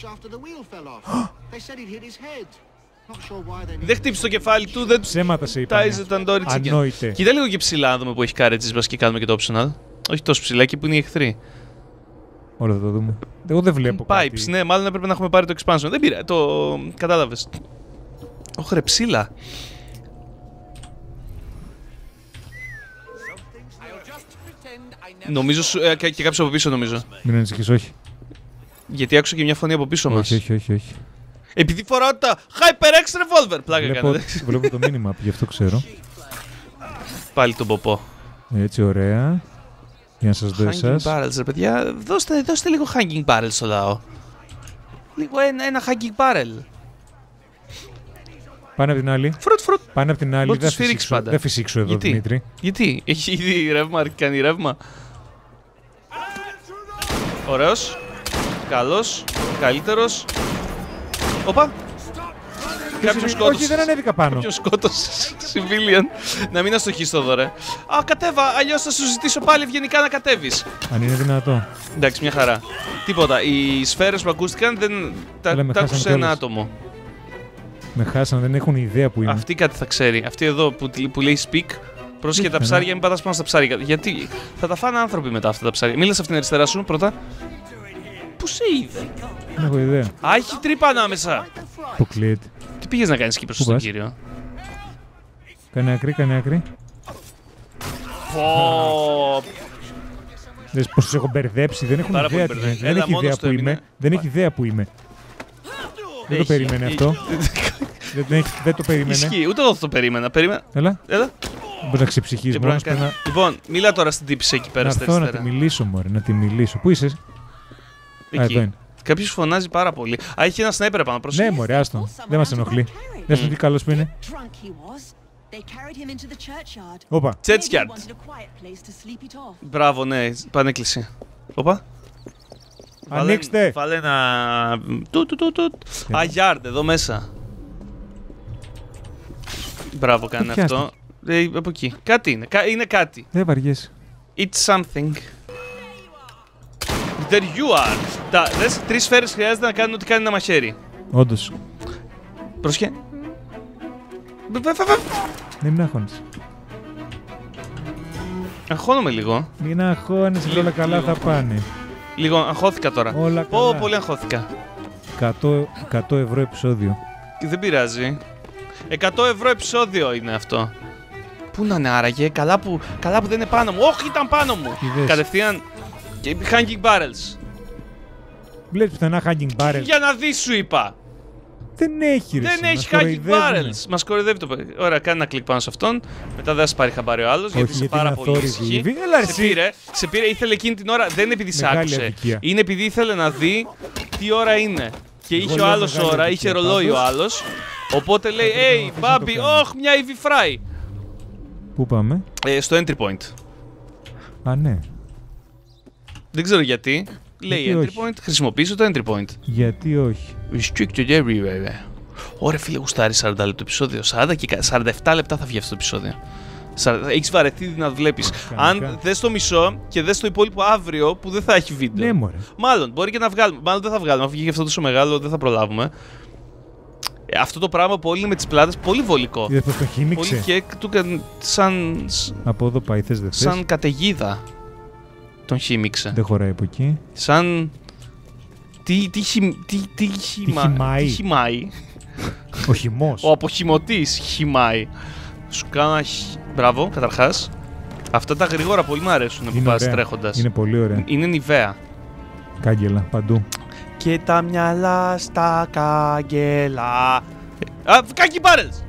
B: Δεν χτύπησε το κεφάλι του, δεν
A: ψέματα σε είπα.
B: Ανόητε. Κοίτα λίγο και ψηλά, δούμε που έχει κάρετσις μας και κάνουμε και το optional. Όχι τόσο ψηλά, εκεί που είναι οι εχθροί.
A: Όλα θα το δούμε. Εγώ δεν βλέπω
B: Pipes,
A: κάτι.
B: Ναι, μάλλον έπρεπε να έχουμε πάρει το expansion. Δεν πήρα, το κατάλαβες. Όχι ρε, ψήλα. Νομίζω σου, ε, και, και κάποιος από πίσω νομίζω.
A: Μην ανησυχείς, όχι.
B: Γιατί άκουσα και μια φωνή από πίσω μας.
A: Όχι, όχι, όχι, όχι.
B: Επειδή φοράω τα HyperX Revolver. Πλάκα κάνετε.
A: Βλέπω το μήνυμα, γι' αυτό ξέρω.
B: Πάλι τον ποπό.
A: Έτσι, ωραία. Για να σας δω εσάς.
B: Hanging barrels, ρε παιδιά. Δώστε, δώστε λίγο hanging barrels στο λαό. Λίγο ένα, ένα hanging barrel.
A: Πάνε από την άλλη.
B: Φρουτ, φρουτ.
A: Πάνε από την άλλη. Δεν φυσήξω, δεν φυσήξω εδώ,
B: γιατί?
A: Δημήτρη.
B: Γιατί, έχει ήδη ρεύμα, κάνει ρεύμα. Ωραίος. Καλός. Καλύτερος. Όπα. Κάποιος σκότωσε.
A: Όχι, δεν ανέβηκα πάνω.
B: Κάποιος σκότωσε. Civilian. Να μην αστοχείς το δωρε. Α, κατέβα. Αλλιώς θα σου ζητήσω πάλι ευγενικά να κατέβεις.
A: Αν είναι δυνατό.
B: Εντάξει, μια χαρά. Τίποτα. Οι σφαίρες που ακούστηκαν δεν τα, τα άκουσε ένα άτομο.
A: Με χάσαν, δεν έχουν ιδέα που είναι.
B: Αυτή κάτι θα ξέρει. Αυτή εδώ που, που λέει speak. Πρόσεχε τα ψάρια, μην πατάς πάνω στα ψάρια. Γιατί θα τα φάνε άνθρωποι μετά αυτά τα ψάρια. Μίλα σε αυτήν την αριστερά σου πρώτα. Πού σε είδε.
A: Δεν έχω ιδέα.
B: Α, έχει τρύπα ανάμεσα.
A: Αποκλείεται.
B: Τι πήγες να κάνεις εκεί προς τον κύριο.
A: Κάνε άκρη, κάνε άκρη.
B: Πω.
A: Δες πως τους έχω μπερδέψει, δεν έχουν ιδέα, δεν έχει ιδέα που είμαι. Δεν έχει ιδέα που είμαι. Δεν το περίμενε αυτό. Δεν το περίμενε.
B: Ισχύει, ούτε εγώ το περίμενα.
A: Έλα.
B: Έλα.
A: Μπορείς να ξεψυχείς μόνος.
B: Λοιπόν, μίλα τώρα στην τύπησα εκεί πέρα στα αριστερά.
A: Να τη μιλήσω, μωρέ, να τη μιλήσω. Πού είσαι?
B: Εκεί. Κάποιος φωνάζει πάρα πολύ. Α, έχει ένα σνάιπερ πάνω, πρόσεχε.
A: Ναι, μωρέ, άστο. Δεν μας ενοχλεί. Δεν σου τι καλός που είναι. Όπα.
B: Τσέτσιαρντ. Μπράβο, ναι, πανέκκληση. Όπα.
A: Ανοίξτε.
B: Βάλε ένα... Του, του, του, του. Α, γιάρντ, εδώ μέσα. Μπράβο, κάνε αυτό. Ε, από εκεί. Κάτι είναι. Είναι κάτι.
A: Δεν βαριέσαι.
B: It's something. There you are. Τα δες, τρεις σφαίρες χρειάζεται να κάνουν ό,τι κάνει ένα μαχαίρι.
A: Όντως.
B: Πρόσχε.
A: Δεν με αγχώνεις.
B: Αγχώνομαι λίγο.
A: Μην αγχώνεσαι, όλα καλά λίγο. Θα πάνε.
B: Λίγο, αγχώθηκα τώρα.
A: Όλα καλά.
B: Πω, πολύ αγχώθηκα.
A: εκατό ευρώ επεισόδιο.
B: Δεν πειράζει. εκατό ευρώ επεισόδιο είναι αυτό. Πού να είναι άραγε, καλά που, καλά που δεν είναι πάνω μου. Όχι, ήταν πάνω μου.
A: Είδες.
B: Κατευθείαν. Και hanging barrels.
A: Βλέπεις πουθενά hanging barrels.
B: Για να δεις σου είπα.
A: Δεν έχει ρε.
B: Δεν έχει hanging barrels. Μας κοροϊδεύει το παιδί. Ωραία, κάνει ένα κλικ πάνω σε αυτόν. Μετά δεν θα πάρει χαμπάρι ο άλλος. Γιατί είσαι πάρα πολύ ήσυχη. Σε πήρε, σε πήρε, ήθελε εκείνη την ώρα. Δεν είναι επειδή σ' άκουσε. Είναι επειδή ήθελε να δει τι ώρα είναι. Και είχε ο άλλος ώρα, είχε ρολόι ο άλλος. Οπότε λέει, hey, Μπάμπι, όχ, μια Ivy Fry.
A: Πού πάμε?
B: Ε, στο entry point.
A: Α, ναι.
B: Δεν ξέρω γιατί. Λέει
A: γιατί
B: entry
A: όχι.
B: point, χρησιμοποιήσω το entry point.
A: Γιατί όχι?
B: Restricted everywhere. Ωραία, φίλε, γουστάρει σαράντα λεπτό επεισόδιο. σαράντα και σαράντα επτά λεπτά θα βγει αυτό το επεισόδιο. Έχεις βαρεθεί να δουλέψεις. Αν δες το μισό και δες το υπόλοιπο αύριο που δεν θα έχει βίντεο.
A: Ναι, μωρέ.
B: Μάλλον μπορεί και να βγάλουμε. Μάλλον δεν θα βγάλουμε. Αν βγει αυτό τόσο μεγάλο, δεν θα προλάβουμε. Αυτό το πράγμα που όλοι είναι με τις πλάτες, πολύ βολικό.
A: Είδες πως το χύμιξε.
B: Πολύ και του σαν...
A: Από εδώ πάει, θες δεν θες.
B: Σαν καταιγίδα τον χύμιξε.
A: Δεν χωράει από εκεί.
B: Σαν... Τι, τι, χυ... τι, τι, χυμα...
A: χυμάει.
B: τι χυμάει.
A: Ο χυμός.
B: Ο αποχυμωτής χυμάει. Σου κάνω ένα χ... Μπράβο, καταρχάς. Αυτά τα γρήγορα πολύ μου αρέσουν που πας τρέχοντας.
A: Είναι πολύ ωραία.
B: Είναι νιβαία.
A: Κάγκελα, παντού.
B: Και τα μυαλά στα κάγκελα. Α, κάκι μπάρελς!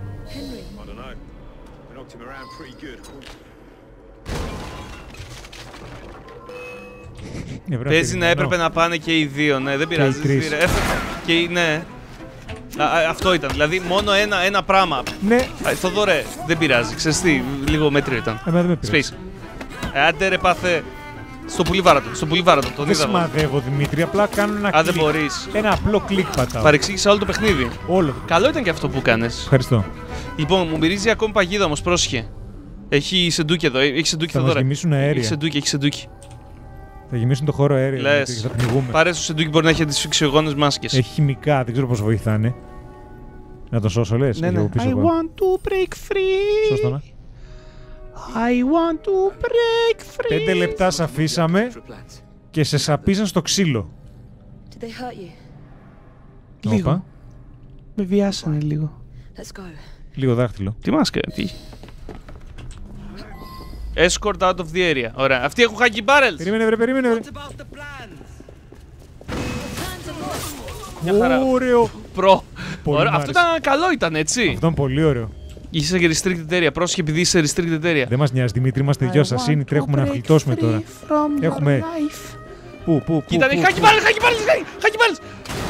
B: Παίζει να έπρεπε να πάνε και οι δύο, ναι, δεν πειράζει. Και ναι. Α, αυτό ήταν, δηλαδή μόνο ένα, ένα πράγμα.
A: Ναι.
B: Θοδωρέ, δεν πειράζει, ξέρεις τι, λίγο μέτριο ήταν.
A: Εμένα δεν με πειράζει.
B: Space. Ε, άντε ρε πάθε. Στο πουλιβάρατο, στο πουλιβάρατο, τον είδα.
A: Δεν σημαδεύω Δημήτρη, απλά κάνω ένα
B: κλικ. Α, δεν μπορείς.
A: Ένα απλό κλικ πατάω.
B: Παρεξήγησα όλο το παιχνίδι.
A: Όλο.
B: Καλό ήταν και αυτό που κάνες.
A: Ευχαριστώ.
B: Λοιπόν, μου μυρίζει ακόμη παγίδα όμως, πρόσχε. Έχει σεντούκι εδώ, έχει σεντούκι Θοδωρέ.
A: Θα μας γεμίσουν αέρια.
B: Έχει σεντούκι, έχει σεντούκι.
A: Θα γεμίσουν το χώρο αέρια.
B: Λες,
A: θα πνιγούμε.
B: Πάρε στο σεντούκι, μπορεί να έχει αντισφυξιογόνες μάσκες.
A: Έχει χημικά, δεν ξέρω πώς βοηθάνε. Να το σώσω, λες.
B: Ναι, ναι. I want to break free.
A: Σωστό, να.
B: I want to break free.
A: Πέντε λεπτά σε αφήσαμε και σε σαπίζαν στο ξύλο.
B: Λίγο. Με βιάσανε λίγο.
A: Λίγο δάχτυλο.
B: Τι μάσκα, τι. Escort out of the area. Ωραία. Αυτοί έχουν hanging barrels.
A: Περίμενε, βρε, περίμενε, βρε.
B: Μια χαρά.
A: Ωραίο.
B: Προ. Αυτό ήταν καλό, ήταν έτσι.
A: Αυτό ήταν πολύ ωραίο.
B: Είσαι και restricted area. Πρόσεχε επειδή είσαι restricted area.
A: Δεν μας νοιάζει, Δημήτρη, είμαστε δυο ασασίνοι. Τρέχουμε να γλιτώσουμε τώρα. Έχουμε. Πού, πού, πού.
B: Κοίτα, hanging barrels, hanging barrels, hanging barrels.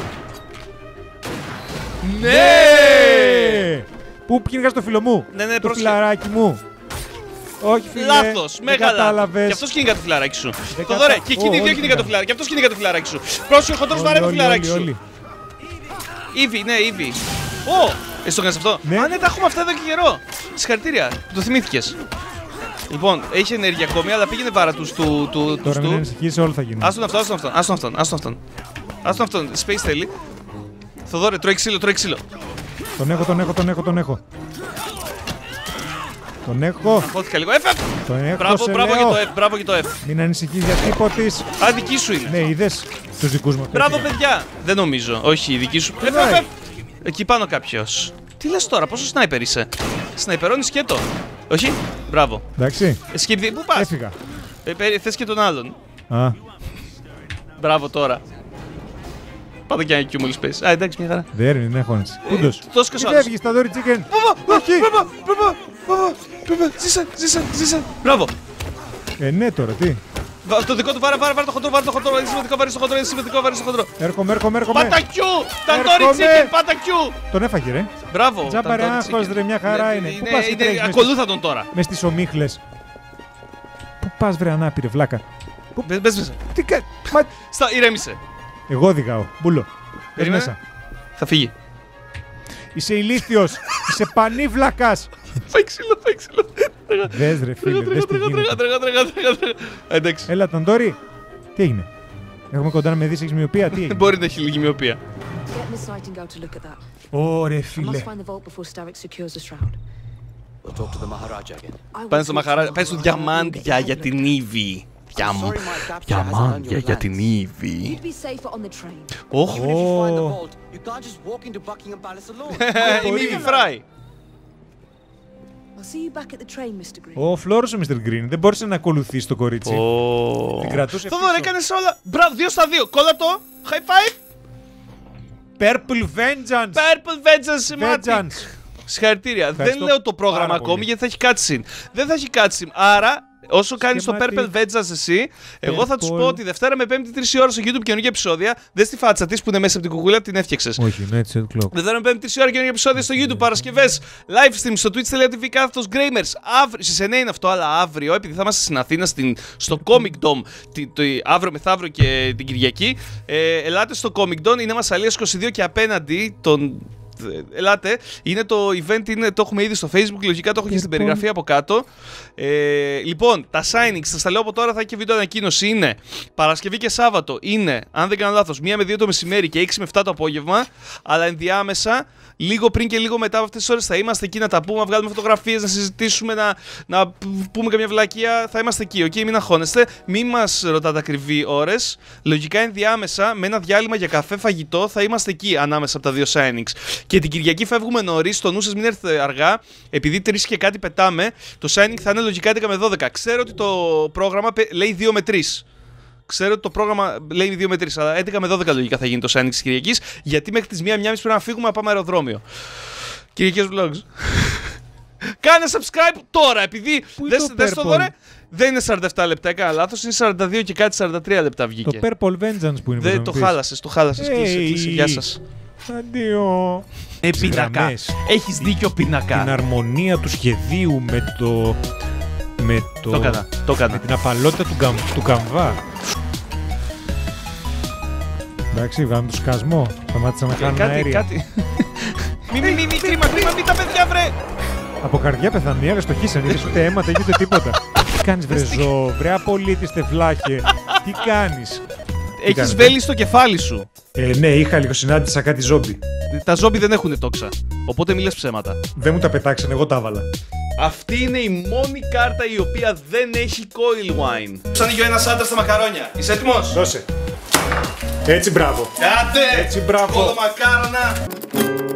B: Ναι!
A: Πού κυνηγάς το φίλο μου.
B: Ναι, ναι,
A: το φιλαράκι μου. Όχι, φίλε.
B: Λάθος, μεγάλα. Και αυτός κυνηγά το φιλαράκι σου. Θοδωρέ, και εκείνοι οι δύο κυνηγά το φιλαράκι. Και αυτός κυνηγά το φιλαράκι σου. Πρόσεχε, ο χοντρός βαράει το φιλαράκι σου. Ήβη, ναι, Ήβη. Ω, εσύ το κάνεις αυτό.
A: Ναι.
B: Α, ναι, τα έχουμε αυτά εδώ και καιρό. Συγχαρητήρια, το θυμήθηκες. Λοιπόν, έχει ενέργεια ακόμη, αλλά πήγαινε βάρα τους του.
A: Τώρα μην ανησυχείς, όλα θα γίνουν.
B: Άστον αυτό, άστον αυτόν, άστον αυτόν, άστον αυτόν. Άστον αυτόν, space θέλει. Θοδωρέ, τρώει ξύλο, τρώει ξύλο.
A: Τον έχω, τον έχω, τον έχω, τον έχω. Τον έχω.
B: Αγχώθηκα λίγο. F!
A: Τον έχω.
B: Μπράβο, μπράβο για το F, μπράβο για το F.
A: Μην ανησυχείς για τίποτης.
B: Α, δική σου είναι.
A: Ναι, είδες τους δικούς μου.
B: Μπράβο, παιδιά. Δεν νομίζω. Όχι, η δική σου. F, F, F. Εκεί πάνω κάποιος. Τι λες τώρα, πόσο σνάιπερ είσαι. Σναϊπερώνεις και το. Όχι, μπράβο.
A: Εντάξει.
B: Εσύ, πού πας.
A: Έφυγα.
B: Ε, θες και τον άλλον.
A: Α.
B: Μπράβο τώρα. Πάτε και ένα Q μόλις πέσει. Α, εντάξει, μια χαρά.
A: Δεν είναι, έχω έτσι. Πούντος.
B: Τόσο και
A: Τι φεύγεις, τα δόρυ chicken.
B: Όχι. Ζήσε, ζήσε, ζήσε. Μπράβο.
A: Ε, ναι τώρα, τι.
B: Το δικό του βάρε, βάρε, βάρε το χοντρό, βάρε το χοντρό. Είναι σημαντικό, βάρε το χοντρό, είναι σημαντικό, βάρε το χοντρό.
A: Έρχομαι, έρχομαι, έρχομαι.
B: Πάτα Q! Tandoori chicken, πάτα Q!
A: Τον έφαγε, ρε.
B: Μπράβο.
A: Τζάμπα ρε, άγχος, ρε, μια χαρά είναι. Πού πας και τρέχεις
B: ακολούθα τον τώρα.
A: μες στις ομίχλες. Πού πας, βρε, ανάπηρε, βλάκα.
B: Μπες μέσα.
A: Τι κα...
B: Στα, ηρέμησε.
A: Εγώ οδηγάω, μπούλο. Πες μέσα.
B: Θα φύγει.
A: Είσαι ηλίθιος, είσαι πανίβλακας.
B: Φάει ξύλο, φάει ξύλο.
A: Δες ρε φίλε, δες τι γίνεται.
B: Τρέχα, τρέχα, τρέχα. Εντάξει.
A: Έλα, Tandoori. Τι έγινε. Έχουμε κοντά να με δεις, έχεις μοιοπία, τι έγινε.
B: Μπορεί να έχει λίγη μοιοπία.
A: Ωρε φίλε.
B: Πάνε στο Μαχαράτζα, πάνε στο διαμάντια για την Ήβη. Διαμάντια για την Ήβη. Ωχ. Είναι Ήβη Φράι.
A: Ο φλόρος ο μίστερ Green δεν μπόρεσε να ακολουθήσει το κορίτσι. Την κρατούσε πίσω.
B: Θοδωρή, έκανες όλα. Μπράβο, δύο στα δύο. Κόλλα το. High five.
A: Purple Vengeance.
B: Purple Vengeance, μάτι. Συγχαρητήρια. Δεν λέω το πρόγραμμα ακόμη γιατί θα έχει cutscene. Δεν θα έχει cutscene. Άρα, όσο κάνεις το Purple Vengeance εσύ, εγώ θα τους πω ότι Δευτέρα με Πέμπτη τρεις η ώρα στο YouTube καινούργια επεισόδια. Δες τη φάτσα της που είναι μέσα από την κουκούλα, την έφτιαξες.
A: Όχι, ναι, έτσι το
B: Δευτέρα με Πέμπτη τρεις η ώρα καινούργια επεισόδια στο YouTube. Παρασκευές, live stream στο twitch.tv κάθετος Gamers. Στις εννιά είναι αυτό, αλλά αύριο, επειδή θα είμαστε στην Αθήνα, στην, στο Comic Dome, τη, το, αύριο μεθαύριο και την Κυριακή, ε, ελάτε στο Comic Dome, είναι Μασσαλίας είκοσι δύο και απέναντι τον. Ελάτε, είναι το event, είναι, το έχουμε ήδη στο Facebook, λογικά το έχω και στην περιγραφή από κάτω. Ε, λοιπόν, τα signings, θα τα λέω από τώρα, θα έχει και βίντεο ανακοίνωση. Είναι Παρασκευή και Σάββατο, είναι, αν δεν κάνω λάθος, μία με δύο το μεσημέρι και έξι με επτά το απόγευμα. Αλλά ενδιάμεσα, λίγο πριν και λίγο μετά από αυτές τις ώρες θα είμαστε εκεί να τα πούμε, να βγάλουμε φωτογραφίες, να συζητήσουμε, να, να πούμε καμιά βλακεία. Θα είμαστε εκεί, ok, μην αγχώνεστε, μην μας ρωτάτε ακριβή ώρες. Λογικά ενδιάμεσα, με ένα διάλειμμα για καφέ, φαγητό, θα είμαστε εκεί ανάμεσα από τα δύο signings. Και την Κυριακή φεύγουμε νωρίς, το νου σας μην έρθετε αργά, επειδή τρεις και κάτι πετάμε. Το signing θα είναι λογικά έντεκα με δώδεκα. Ξέρω ότι το πρόγραμμα λέει δύο με τρεις. Ξέρω ότι το πρόγραμμα λέει δύο με τρεις, αλλά έντεκα με δώδεκα λογικά θα γίνει το signing της Κυριακής, γιατί μέχρι τις μία με μία πρέπει να φύγουμε να πάμε αεροδρόμιο. Κυριακές vlogs. Κάνε subscribe τώρα, επειδή δες το δωρε. Δεν είναι σαράντα επτά λεπτά, έκανα λάθος, είναι σαράντα δύο και κάτι, σαράντα τρία λεπτά βγήκε.
A: Το Purple Vengeance που είναι.
B: Δεν το χάλασες, το χάλασες. Κλείσε, κλείσε, γεια σας.
A: Αντίο.
B: Ε, πίνακα. Έχεις δίκιο, πίνακα.
A: Την αρμονία του σχεδίου με το. Με το.
B: Το έκανα. Το έκανα.
A: Με την απαλότητα του, καμ, του καμβά. Εντάξει, βγάλουμε το σκασμό. Σταμάτησα να κάνω αέρια.
B: Κάτι, μη, μη, μη, μη, κρίμα, κρίμα, μη τα παιδιά, βρε.
A: Από καρδιά πεθανία, ευστοχήσαν, είδες ούτε αίματα, ούτε τίποτα. Τι κάνεις, βρε ζώο, βρε απολύτη στευλάχε. Τι κάνεις.
B: Έχεις βέλη στο κεφάλι σου.
A: Ε, ναι, είχα λίγο, συνάντησα κάτι ζόμπι.
B: Τα ζόμπι δεν έχουν τόξα. Οπότε μη λες ψέματα.
A: Δεν μου τα πετάξανε, εγώ τα έβαλα.
B: Αυτή είναι η μόνη κάρτα η οποία δεν έχει coil wine. Σαν ανοίγει ο ένας άντρας στα μακαρόνια. Είσαι έτοιμος?
A: Δώσε. Έτσι μπράβο.
B: Άντε!
A: Έτσι μπράβο.
B: Όλο μακάρονα.